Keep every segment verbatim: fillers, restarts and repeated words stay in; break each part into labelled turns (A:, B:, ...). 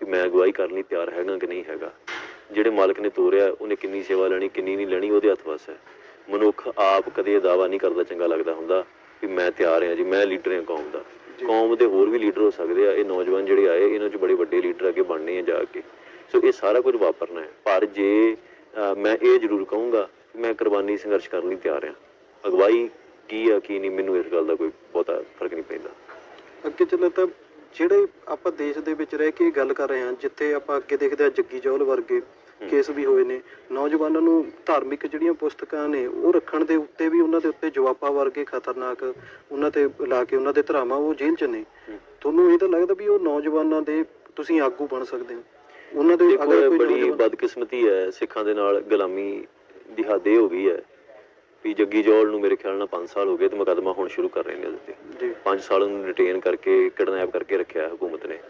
A: कि मैं अगवाई करने ਲਈ ਤਿਆਰ ਹੈਗਾ ਕਿ ਨਹੀਂ ਹੈਗਾ। ਜਿਹੜੇ ਮਾਲਕ ਨੇ ਤੋਰਿਆ ਉਹਨੇ ਕਿੰਨੀ ਸੇਵਾ ਲੈਣੀ ਕਿੰਨੀ ਨਹੀਂ ਲੈਣੀ ਉਹਦੇ ਹੱਥ ਵੱਸ ਹੈ। ਮਨੁੱਖ ਆਪ ਕਦੇ ਦਾਅਵਾ ਨਹੀਂ ਕਰਦਾ ਚੰਗਾ ਲੱਗਦਾ ਹੁੰਦਾ ਵੀ ਮੈਂ ਤਿਆਰ ਹਾਂ ਜੀ, ਮੈਂ ਲੀਡਰ ਹਾਂ ਕੌਮ ਦਾ। ਕੌਮ ਦੇ ਹੋਰ ਵੀ ਲੀਡਰ ਹੋ ਸਕਦੇ ਆ। ਇਹ ਨੌਜਵਾਨ ਜਿਹੜੇ ਆਏ ਇਹਨਾਂ 'ਚ ਬੜੇ ਵੱਡੇ ਲੀਡਰ ਅੱਗੇ ਬਣਨੇ ਆ ਜਾ ਕੇ। ਸੋ ਇਹ ਸਾਰਾ ਕੁਝ ਵਾਪਰਨਾ ਹੈ। ਪਰ ਜੇ ਮੈਂ ਇਹ ਜ਼ਰੂਰ ਕਹੂੰਗਾ ਮੈਂ ਕੁਰਬਾਨੀ ਸੰਘਰਸ਼ ਕਰਨ ਲਈ ਤਿਆਰ ਹਾਂ। ਅਗਵਾਈ ਕੀ ਆ ਕੀ ਨਹੀਂ ਮੈਨੂੰ ਇਸ ਗੱਲ ਦਾ ਕੋਈ ਬਹੁਤਾ ਫਰਕ ਨਹੀਂ ਪੈਂਦਾ।
B: ਅੱਗੇ ਚੱਲੋ ਤਾਂ ਜਿਹੜੇ ਆਪਾਂ ਦੇਸ਼ ਦੇ ਵਿੱਚ ਰਹਿ ਕੇ ਗੱਲ ਕਰ ਰਹੇ ਹਾਂ, ਜਿੱਥੇ ਆਪਾਂ ਅੱਗੇ ਦੇਖਦੇ ਹਾਂ ਜੱਗੀ ਜੌਹਲ ਵਰਗੇ ਕੇਸ ਵੀ ਹੋਏ ਨੇ, ਨੌਜਵਾਨਾਂ ਨੂੰ ਧਾਰਮਿਕ ਜਿਹੜੀਆਂ ਪੁਸਤਕਾਂ ਨੇ ਉਹ ਰੱਖਣ ਦੇ ਉੱਤੇ ਵੀ ਉਹਨਾਂ ਦੇ ਉੱਤੇ ਜਵਾਬਾਂ ਵਰਗੇ ਖਤਰਨਾਕ ਉਹਨਾਂ ਤੇ ਲਾ ਕੇ ਉਹਨਾਂ ਦੇ ਧਰਾਵਾਂ ਉਹ ਜੇਲ੍ਹ 'ਚ ਨੇ। ਤੁਹਾਨੂੰ ਇਹ ਤਾਂ ਲੱਗਦਾ ਵੀ ਉਹ ਨੌਜਵਾਨਾਂ ਦੇ ਤੁਸੀਂ ਆਗੂ ਬਣ ਸਕਦੇ ਹੋ ਉਹਨਾਂ ਦੇ?
A: ਅਗਰ ਬੜੀ ਬਦਕਿਸਮਤੀ ਹੈ ਸਿੱਖਾਂ ਦੇ ਨਾਲ ਗੁਲਾਮੀ ਦੀ ਹੱਦ ਇਹ ਹੋ ਗਈ ਹੈ ਵੀ ਜੱਗੀ ਜੌਹਲ ਨੂੰ ਮੇਰੇ ਖਿਆਲ ਨਾਲ ਪੰਜ ਸਾਲ ਹੋ ਗਏ ਤੇ ਮੁਕੱਦਮਾ ਹੁਣ ਸ਼ੁਰੂ ਕਰ ਰਹੇ ਨੇ ਉਹਦੇ ਤੇ। ਪੰਜ ਸਾਲ ਉਹਨੂੰ ਰਿਟੇਨ ਕਰਕੇ ਕਿਡਨੈਪ ਕਰਕੇ ਰੱਖਿਆ ਹਕੂਮਤ ਨੇ।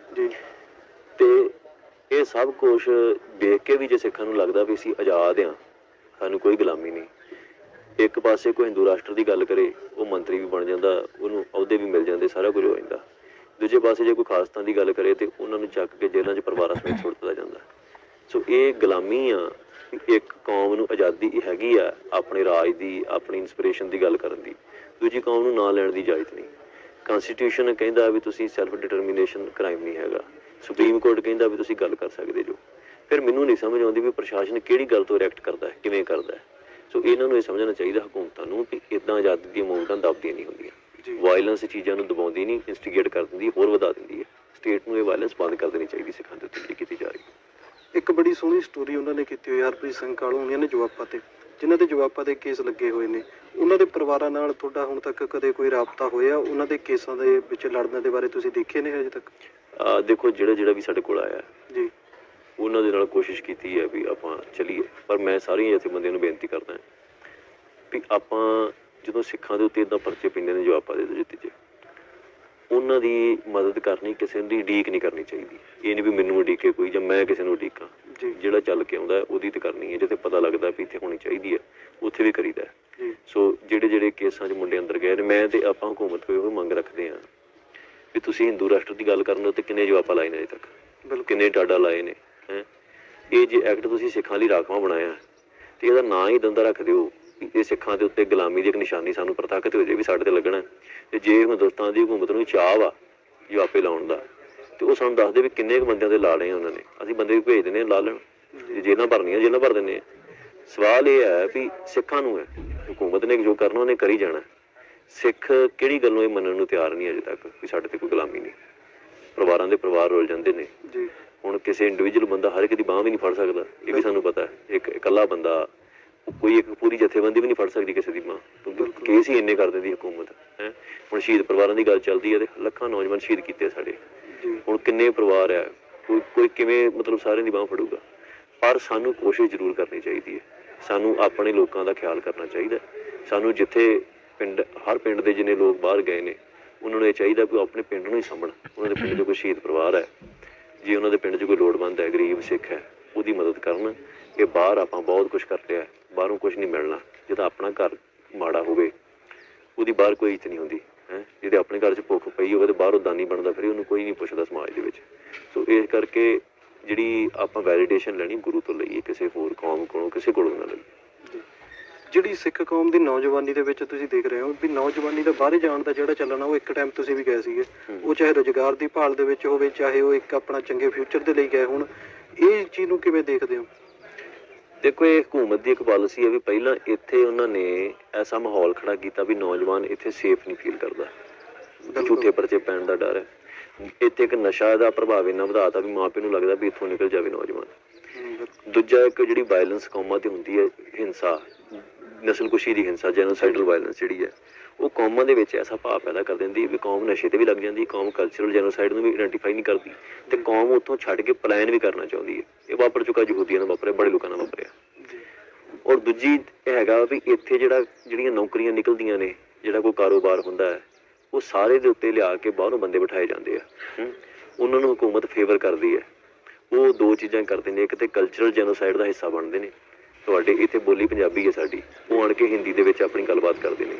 A: ਤੇ ਇਹ ਸਭ ਕੁਛ ਦੇਖ ਕੇ ਵੀ ਜੇ ਸਿੱਖਾਂ ਨੂੰ ਲੱਗਦਾ ਵੀ ਅਸੀਂ ਆਜ਼ਾਦ ਹਾਂ, ਸਾਨੂੰ ਕੋਈ ਗੁਲਾਮੀ ਨਹੀਂ। ਇੱਕ ਪਾਸੇ ਕੋਈ ਹਿੰਦੂ ਰਾਸ਼ਟਰ ਦੀ ਗੱਲ ਕਰੇ ਉਹ ਮੰਤਰੀ ਵੀ ਬਣ ਜਾਂਦਾ, ਉਹਨੂੰ ਅਹੁਦੇ ਵੀ ਮਿਲ ਜਾਂਦੇ, ਸਾਰਾ ਕੁਝ ਹੋ ਜਾਂਦਾ। ਦੂਜੇ ਪਾਸੇ ਜੇ ਕੋਈ ਖਾਲਿਸਤਾਨ ਦੀ ਗੱਲ ਕਰੇ ਤੇ ਉਹਨਾਂ ਨੂੰ ਚੱਕ ਕੇ ਜੇਲ੍ਹਾਂ 'ਚ ਪਰਿਵਾਰਾਂ ਸਮੇਤ ਸੁੱਟ ਦਿੱਤਾ ਜਾਂਦਾ। ਸੋ ਇਹ ਗੁਲਾਮੀ ਆ। ਇੱਕ ਕੌਮ ਨੂੰ ਆਜ਼ਾਦੀ ਹੈਗੀ ਆ ਆਪਣੇ ਰਾਜ ਦੀ, ਆਪਣੀ ਇੰਸਪੀਰੇਸ਼ਨ ਦੀ ਗੱਲ ਕਰਨ ਦੀ, ਦੂਜੀ ਕੌਮ ਨੂੰ ਨਾਂ ਲੈਣ ਦੀ ਇਜਾਜ਼ਤ ਨਹੀਂ। ਕੌਂਸਟੀਟਿਊਸ਼ਨ ਕਹਿੰਦਾ ਵੀ ਤੁਸੀਂ ਸੈਲਫ ਡਿਟਰਮੀਨੇਸ਼ਨ ਕ੍ਰਾਈਮ ਨਹੀਂ ਹੈਗਾ। ਸੁਪਰੀਮ ਕੋਰਟ ਕਹਿੰਦਾ ਵੀ ਤੁਸੀਂ ਗੱਲ ਕਰ ਸਕਦੇ ਜੋ। ਫਿਰ ਮੈਨੂੰ ਨਹੀਂ ਸਮਝ ਆਉਂਦੀ ਵੀ ਪ੍ਰਸ਼ਾਸਨ ਕਿਹੜੀ ਗੱਲ ਤੋਂ ਰਿਐਕਟ ਕਰਦਾ ਹੈ, ਕਿਵੇਂ ਕਰਦਾ ਹੈ। ਸੋ ਇਹਨਾਂ ਨੂੰ ਇਹ ਸਮਝਣਾ ਚਾਹੀਦਾ ਹਕੂਮਤਾਂ ਨੂੰ ਵੀ ਇੱਦਾਂ ਆਜ਼ਾਦੀ ਦੀਆਂ ਮੂਵਮੈਂਟਾਂ ਦੱਬਦੀਆਂ ਨਹੀਂ ਹੁੰਦੀਆਂ। ਵਾਇਲੈਂਸ ਚੀਜ਼ਾਂ ਨੂੰ ਦਬਾਉਂਦੀ ਨਹੀਂ, ਇੰਸਟੀਗੇਟ ਕਰ ਦਿੰਦੀ, ਹੋਰ ਵਧਾ ਦਿੰਦੀ ਹੈ। ਸਟੇਟ ਨੂੰ ਇਹ ਵਾਇਲੈਂਸ ਬੰਦ ਕਰ ਦੇਣੀ ਚਾਹੀਦੀ ਸਿੱਖਾਂ ਦੇ ਉੱਤੇ ਜਿਹੜੀ ਕੀਤੀ ਜਾ ਰਹੀ।
B: ਇੱਕ ਬੜੀ ਸੋਹਣੀ ਸਟੋਰੀ ਉਹਨਾਂ ਨੇ ਕੀਤੀ ਹੋਈ ਹਰਪ੍ਰੀਤ ਸਿੰਘ ਕਾਲੂ ਹੋਣੀਆਂ ਨੇ ਜਵਾਬਾਂ 'ਤੇ, ਜਿਨ੍ਹਾਂ ਦੇ ਜਵਾਬਾਂ 'ਤੇ ਕੇਸ ਲੱਗੇ ਹੋਏ ਨੇ। ਉਹਨਾਂ ਦੇ ਪਰਿਵਾਰਾਂ ਨਾਲ ਤੁਹਾਡਾ ਹੁਣ ਤੱਕ ਕਦੇ ਕੋਈ ਰਾਬਤਾ ਹੋਇਆ? ਉਹਨਾਂ ਦੇ ਕੇਸਾਂ ਦੇ ਵਿੱਚ ਲੜਨ ਦੇ ਬਾਰੇ ਤੁਸੀਂ ਦੇਖੇ ਨੇ ਹਜੇ ਤੱਕ?
A: ਦੇਖੋ ਜਿਹੜਾ ਜਿਹੜਾ ਵੀ ਸਾਡੇ ਕੋਲ ਆਇਆ
B: ਜੀ
A: ਉਹਨਾਂ ਦੇ ਨਾਲ ਕੋਸ਼ਿਸ਼ ਕੀਤੀ ਹੈ ਵੀ ਆਪਾਂ ਚੱਲੀਏ। ਪਰ ਮੈਂ ਸਾਰੀਆਂ ਜਥੇਬੰਦੀਆਂ ਨੂੰ ਬੇਨਤੀ ਕਰਦਾ ਵੀ ਆਪਾਂ ਜਦੋਂ ਸਿੱਖਾਂ ਦੇ ਉੱਤੇ ਇੱਦਾਂ ਪਰਚੇ ਪੈਂਦੇ ਨੇ ਜਵਾਬਾਂ ਦੇ ਦੂਜੇ ਤੀਜੇ, ਉਹਨਾਂ ਦੀ ਮਦਦ ਕਰਨੀ, ਕਿਸੇ ਦੀ ਉਡੀਕ ਨਹੀਂ ਕਰਨੀ ਚਾਹੀਦੀ। ਇਹ ਨਹੀਂ ਵੀ ਮੈਨੂੰ ਉਡੀਕੇ ਕੋਈ ਜਾਂ ਮੈਂ ਕਿਸੇ ਨੂੰ ਉਡੀਕਾਂ। ਜਿਹੜਾ ਚੱਲ ਕੇ ਆਉਂਦਾ ਉਹਦੀ ਤਾਂ ਕਰਨੀ ਹੈ। ਜਿੱਥੇ ਪਤਾ ਲੱਗਦਾ ਵੀ ਇੱਥੇ ਹੋਣੀ ਚਾਹੀਦੀ ਹੈ ਉੱਥੇ ਵੀ ਕਰੀਦਾ। ਸੋ ਜਿਹੜੇ ਜਿਹੜੇ ਕੇਸਾਂ 'ਚ ਮੁੰਡੇ ਅੰਦਰ ਗਏ ਨੇ, ਮੈਂ ਤੇ ਆਪਾਂ ਹਕੂਮਤ ਕੋਲ ਉਹ ਮੰਗ ਰੱਖਦੇ ਹਾਂ ਵੀ ਤੁਸੀਂ ਹਿੰਦੂ ਰਾਸ਼ਟਰ ਦੀ ਗੱਲ ਕਰਨ ਉੱਤੇ ਕਿੰਨੇ ਜਵਾਬਾਂ ਲਾਏ ਨੇ ਅਜੇ ਤੱਕ, ਕਿੰਨੇ ਟਾਡਾ ਲਾਏ ਨੇ ਹੈਂ। ਇਹ ਜੇ ਐਕਟ ਤੁਸੀਂ ਸਿੱਖਾਂ ਲਈ ਰਾਖਵਾਂ ਬਣਾਇਆ ਤੇ ਇਹਦਾ ਨਾਂ ਹੀ ਦੰਦਾ ਰੱਖ ਦਿਓ ਇਹ ਸਿੱਖਾਂ ਦੇ ਉੱਤੇ ਗੁਲਾਮੀ ਦੀ ਇੱਕ ਨਿਸ਼ਾਨੀ ਸਾਨੂੰ ਪ੍ਰਤੱਖ ਹੋ ਜਾਏ ਵੀ ਸਾਡੇ ਤੇ ਲੱਗਣਾ। ਤੇ ਜੇ ਹਿੰਦੁਸਤਾਨ ਦੀ ਹਕੂਮਤ ਨੂੰ ਚਾਅ ਵਾ ਜਵਾਬੇ ਲਾਉਣ ਦਾ ਤੇ ਉਹ ਸਾਨੂੰ ਦੱਸਦੇ ਵੀ ਕਿੰਨੇ ਕੁ ਬੰਦਿਆਂ ਦੇ ਲਾ ਲਏ ਉਹਨਾਂ ਨੇ। ਅਸੀਂ ਬੰਦੇ ਵੀ ਭੇਜ ਦਿੰਦੇ ਹਾਂ ਲਾ ਲੈਣ, ਜੇਲ੍ਹਾਂ ਭਰਨੀਆਂ ਜੇਲ੍ਹਾਂ ਭਰ ਦਿੰਦੇ ਹਾਂ। ਸਵਾਲ ਇਹ ਹੈ ਵੀ ਸਿੱਖਾਂ ਨੂੰ ਹੈ, ਹਕੂਮਤ ਨੇ ਜੋ ਕਰਨਾ ਉਹਨੇ ਕਰੀ ਜਾਣਾ। ਸਿੱਖ ਕਿਹੜੀ ਗੱਲੋਂ ਇਹ ਮੰਨਣ ਨੂੰ ਤਿਆਰ ਨਹੀਂ ਅਜੇ ਤੱਕ ਵੀ ਸਾਡੇ ਤੇ ਕੋਈ ਗੁਲਾਮੀ ਨਹੀਂ। ਪਰਿਵਾਰਾਂ ਦੇ ਪਰਿਵਾਰ ਰੁਲ ਜਾਂਦੇ ਨੇ। ਹੁਣ ਕਿਸੇ ਇੰਡੀਵਿਜੂਅਲ ਬੰਦਾ ਹਰ ਇੱਕ ਦੀ ਬਾਂਹ ਵੀ ਨਹੀਂ ਫੜ ਸਕਦਾ, ਇਹ ਵੀ ਸਾਨੂੰ ਪਤਾ ਹੈ। ਇੱਕ ਇਕੱਲਾ ਬੰਦਾ ਕੋਈ ਇੱਕ ਪੂਰੀ ਜਥੇਬੰਦੀ ਵੀ ਨਹੀਂ ਫੜ ਸਕਦੀ ਕਿਸੇ ਦੀ ਬਾਂਹ, ਕਿਉਂਕਿ ਕੇਸ ਹੀ ਇੰਨੇ ਕਰ ਦਿੰਦੀ ਹਕੂਮਤ ਹੈ। ਹੁਣ ਸ਼ਹੀਦ ਪਰਿਵਾਰਾਂ ਦੀ ਗੱਲ ਚੱਲਦੀ ਹੈ ਤੇ ਲੱਖਾਂ ਨੌਜਵਾਨ ਸ਼ਹੀਦ ਕੀਤੇ ਸਾਡੇ। ਹੁਣ ਕਿੰਨੇ ਪਰਿਵਾਰ ਹੈ, ਕੋਈ ਕੋਈ ਕਿਵੇਂ ਮਤਲਬ ਸਾਰਿਆਂ ਦੀ ਬਾਂਹ ਫੜੂਗਾ। ਪਰ ਸਾਨੂੰ ਕੋਸ਼ਿਸ਼ ਜ਼ਰੂਰ ਕਰਨੀ ਚਾਹੀਦੀ ਹੈ। ਸਾਨੂੰ ਆਪਣੇ ਲੋਕਾਂ ਦਾ ਖਿਆਲ ਕਰਨਾ ਚਾਹੀਦਾ। ਸਾਨੂੰ ਜਿੱਥੇ ਪਿੰਡ, ਹਰ ਪਿੰਡ ਦੇ ਜਿੰਨੇ ਲੋਕ ਬਾਹਰ ਗਏ ਨੇ ਉਹਨਾਂ ਨੂੰ ਇਹ ਚਾਹੀਦਾ ਕਿ ਉਹ ਆਪਣੇ ਪਿੰਡ ਨੂੰ ਹੀ ਸਾਂਭਣ। ਉਹਨਾਂ ਦੇ ਪਿੰਡ 'ਚ ਕੋਈ ਸ਼ਹੀਦ ਪਰਿਵਾਰ ਹੈ, ਜੇ ਉਹਨਾਂ ਦੇ ਪਿੰਡ 'ਚ ਕੋਈ ਲੋੜਵੰਦ ਹੈ, ਗਰੀਬ ਸਿੱਖ ਹੈ, ਉਹਦੀ ਮਦਦ ਕਰਨ। ਇਹ ਬਾਹਰ ਆਪਾਂ ਬਹੁਤ ਕੁਛ ਕਰ ਲਿਆ, ਬਾਹਰੋਂ ਕੁਛ ਨਹੀਂ ਮਿਲਣਾ। ਜਦੋਂ ਆਪਣਾ ਘਰ ਮਾੜਾ ਹੋਵੇ ਉਹਦੀ ਬਾਹਰ ਕੋਈ ਇੱਜ਼ਤ ਨਹੀਂ ਹੁੰਦੀ ਹੈ। ਜਿਹਦੇ ਆਪਣੇ ਘਰ 'ਚ ਭੁੱਖ ਪਈ ਹੋਵੇ ਤੇ ਬਾਹਰੋਂ ਦਾਨੀ ਬਣਦਾ ਫਿਰ ਉਹਨੂੰ ਕੋਈ ਨਹੀਂ ਪੁੱਛਦਾ ਸਮਾਜ ਦੇ ਵਿੱਚ। ਸੋ ਇਸ ਕਰਕੇ ਜਿਹੜੀ ਆਪਾਂ ਵੈਲੀਡੇਸ਼ਨ ਲੈਣੀ ਗੁਰੂ ਤੋਂ ਲਈਏ, ਕਿਸੇ ਹੋਰ ਕੌਮ ਕੋਲੋਂ ਕਿਸੇ ਕੋਲੋਂ ਨਾ ਲਈਏ।
B: ਜਿਹੜੀ ਸਿੱਖ ਕੌਮ ਦੀ ਨੌਜਵਾਨੀ ਦੇ ਵਿੱਚ ਤੁਸੀਂ ਦੇਖ ਰਹੇ ਹੋ ਵੀ ਨੌਜਵਾਨੀ ਦਾ ਬਾਹਰ ਜਾਣ ਦਾ ਜਿਹੜਾ ਚੱਲਣਾ, ਉਹ ਇੱਕ ਟਾਈਮ ਤੁਸੀਂ ਵੀ ਗਏ ਸੀਗੇ, ਉਹ ਚਾਹੇ ਰੁਜ਼ਗਾਰ ਦੀ ਭਾਲ ਦੇ ਵਿੱਚ ਹੋਵੇ, ਚਾਹੇ ਉਹ ਇੱਕ ਆਪਣਾ ਚੰਗੇ ਫਿਊਚਰ ਦੇ ਲਈ ਗਏ ਹੋਣ। ਇਹ ਚੀਜ਼ ਨੂੰ ਕਿਵੇਂ ਦੇਖਦੇ ਹੋ?
A: ਦੇਖੋ ਇਹ ਹਕੂਮਤ ਦੀ ਇੱਕ ਪਾਲਿਸੀ ਹੈ ਵੀ ਪਹਿਲਾਂ ਇੱਥੇ ਉਹਨਾਂ ਨੇ ਐਸਾ ਮਾਹੌਲ ਖੜਾ ਕੀਤਾ ਵੀ ਨੌਜਵਾਨ ਇੱਥੇ ਸੇਫ ਨਹੀਂ ਫੀਲ ਕਰਦਾ, ਝੂਠੇ ਪਰਚੇ ਪੈਣ ਦਾ ਡਰ ਹੈ। ਇੱਥੇ ਇੱਕ ਨਸ਼ਾ ਦਾ ਪ੍ਰਭਾਵ ਇੰਨਾ ਵਧਾ ਤਾ ਵੀ ਮਾਂ ਪਿਓ ਨੂੰ ਲੱਗਦਾ ਵੀ ਇੱਥੋਂ ਨਿਕਲ ਜਾਵੇ ਨੌਜਵਾਨ। ਦੂਜਾ ਇੱਕ ਜਿਹੜੀ ਵਾਇਲੈਂਸ ਕੌਮਾਂ 'ਤੇ ਹੁੰਦੀ ਹੈ, ਹਿੰਸਾ, ਨਸਲਕੁਸ਼ੀ ਦੀ ਹਿੰਸਾ, ਜੈਨੋਸਾਈਡਲ ਵਾਇਲੈਂਸ ਜਿਹੜੀ ਹੈ, ਉਹ ਕੌਮਾਂ ਦੇ ਵਿੱਚ ਐਸਾ ਭਾਵ ਪੈਦਾ ਕਰ ਦਿੰਦੀ ਵੀ ਕੌਮ ਨਸ਼ੇ 'ਤੇ ਵੀ ਲੱਗ ਜਾਂਦੀ, ਕੌਮ ਕਲਚਰਲ ਜੈਨੋਸਾਈਡ ਨੂੰ ਵੀ ਆਈਡੈਂਟੀਫਾਈ ਨਹੀਂ ਕਰਦੀ ਅਤੇ ਕੌਮ ਉੱਥੋਂ ਛੱਡ ਕੇ ਪਲਾਇਨ ਵੀ ਕਰਨਾ ਚਾਹੁੰਦੀ ਹੈ। ਇਹ ਵਾਪਰ ਚੁੱਕਾ ਯਹੂਦੀਆਂ ਨਾਲ ਵਾਪਰਿਆ, ਬੜੇ ਲੋਕਾਂ ਨਾਲ ਵਾਪਰਿਆ। ਔਰ ਦੂਜੀ ਇਹ ਹੈਗਾ ਵੀ ਇੱਥੇ ਜਿਹੜਾ ਜਿਹੜੀਆਂ ਨੌਕਰੀਆਂ ਨਿਕਲਦੀਆਂ ਨੇ, ਜਿਹੜਾ ਕੋਈ ਕਾਰੋਬਾਰ ਹੁੰਦਾ ਹੈ, ਉਹ ਸਾਰੇ ਦੇ ਉੱਤੇ ਲਿਆ ਕੇ ਬਾਹਰੋਂ ਬੰਦੇ ਬਿਠਾਏ ਜਾਂਦੇ ਆ। ਉਹਨਾਂ ਨੂੰ ਹਕੂਮਤ ਫੇਵਰ ਕਰਦੀ ਹੈ। ਉਹ ਦੋ ਚੀਜ਼ਾਂ ਕਰਦੇ ਨੇ, ਇੱਕ ਤਾਂ ਕਲਚਰਲ ਜੈਨੋਸਾਈਡ ਦਾ ਹਿੱਸਾ ਬਣਦੇ ਨੇ। ਤੁਹਾਡੇ ਇੱਥੇ ਬੋਲੀ ਪੰਜਾਬੀ ਹੈ ਸਾਡੀ, ਉਹ ਆਣ ਕੇ ਹਿੰਦੀ ਦੇ ਵਿੱਚ ਆਪਣੀ ਗੱਲਬਾਤ ਕਰਦੇ ਨੇ,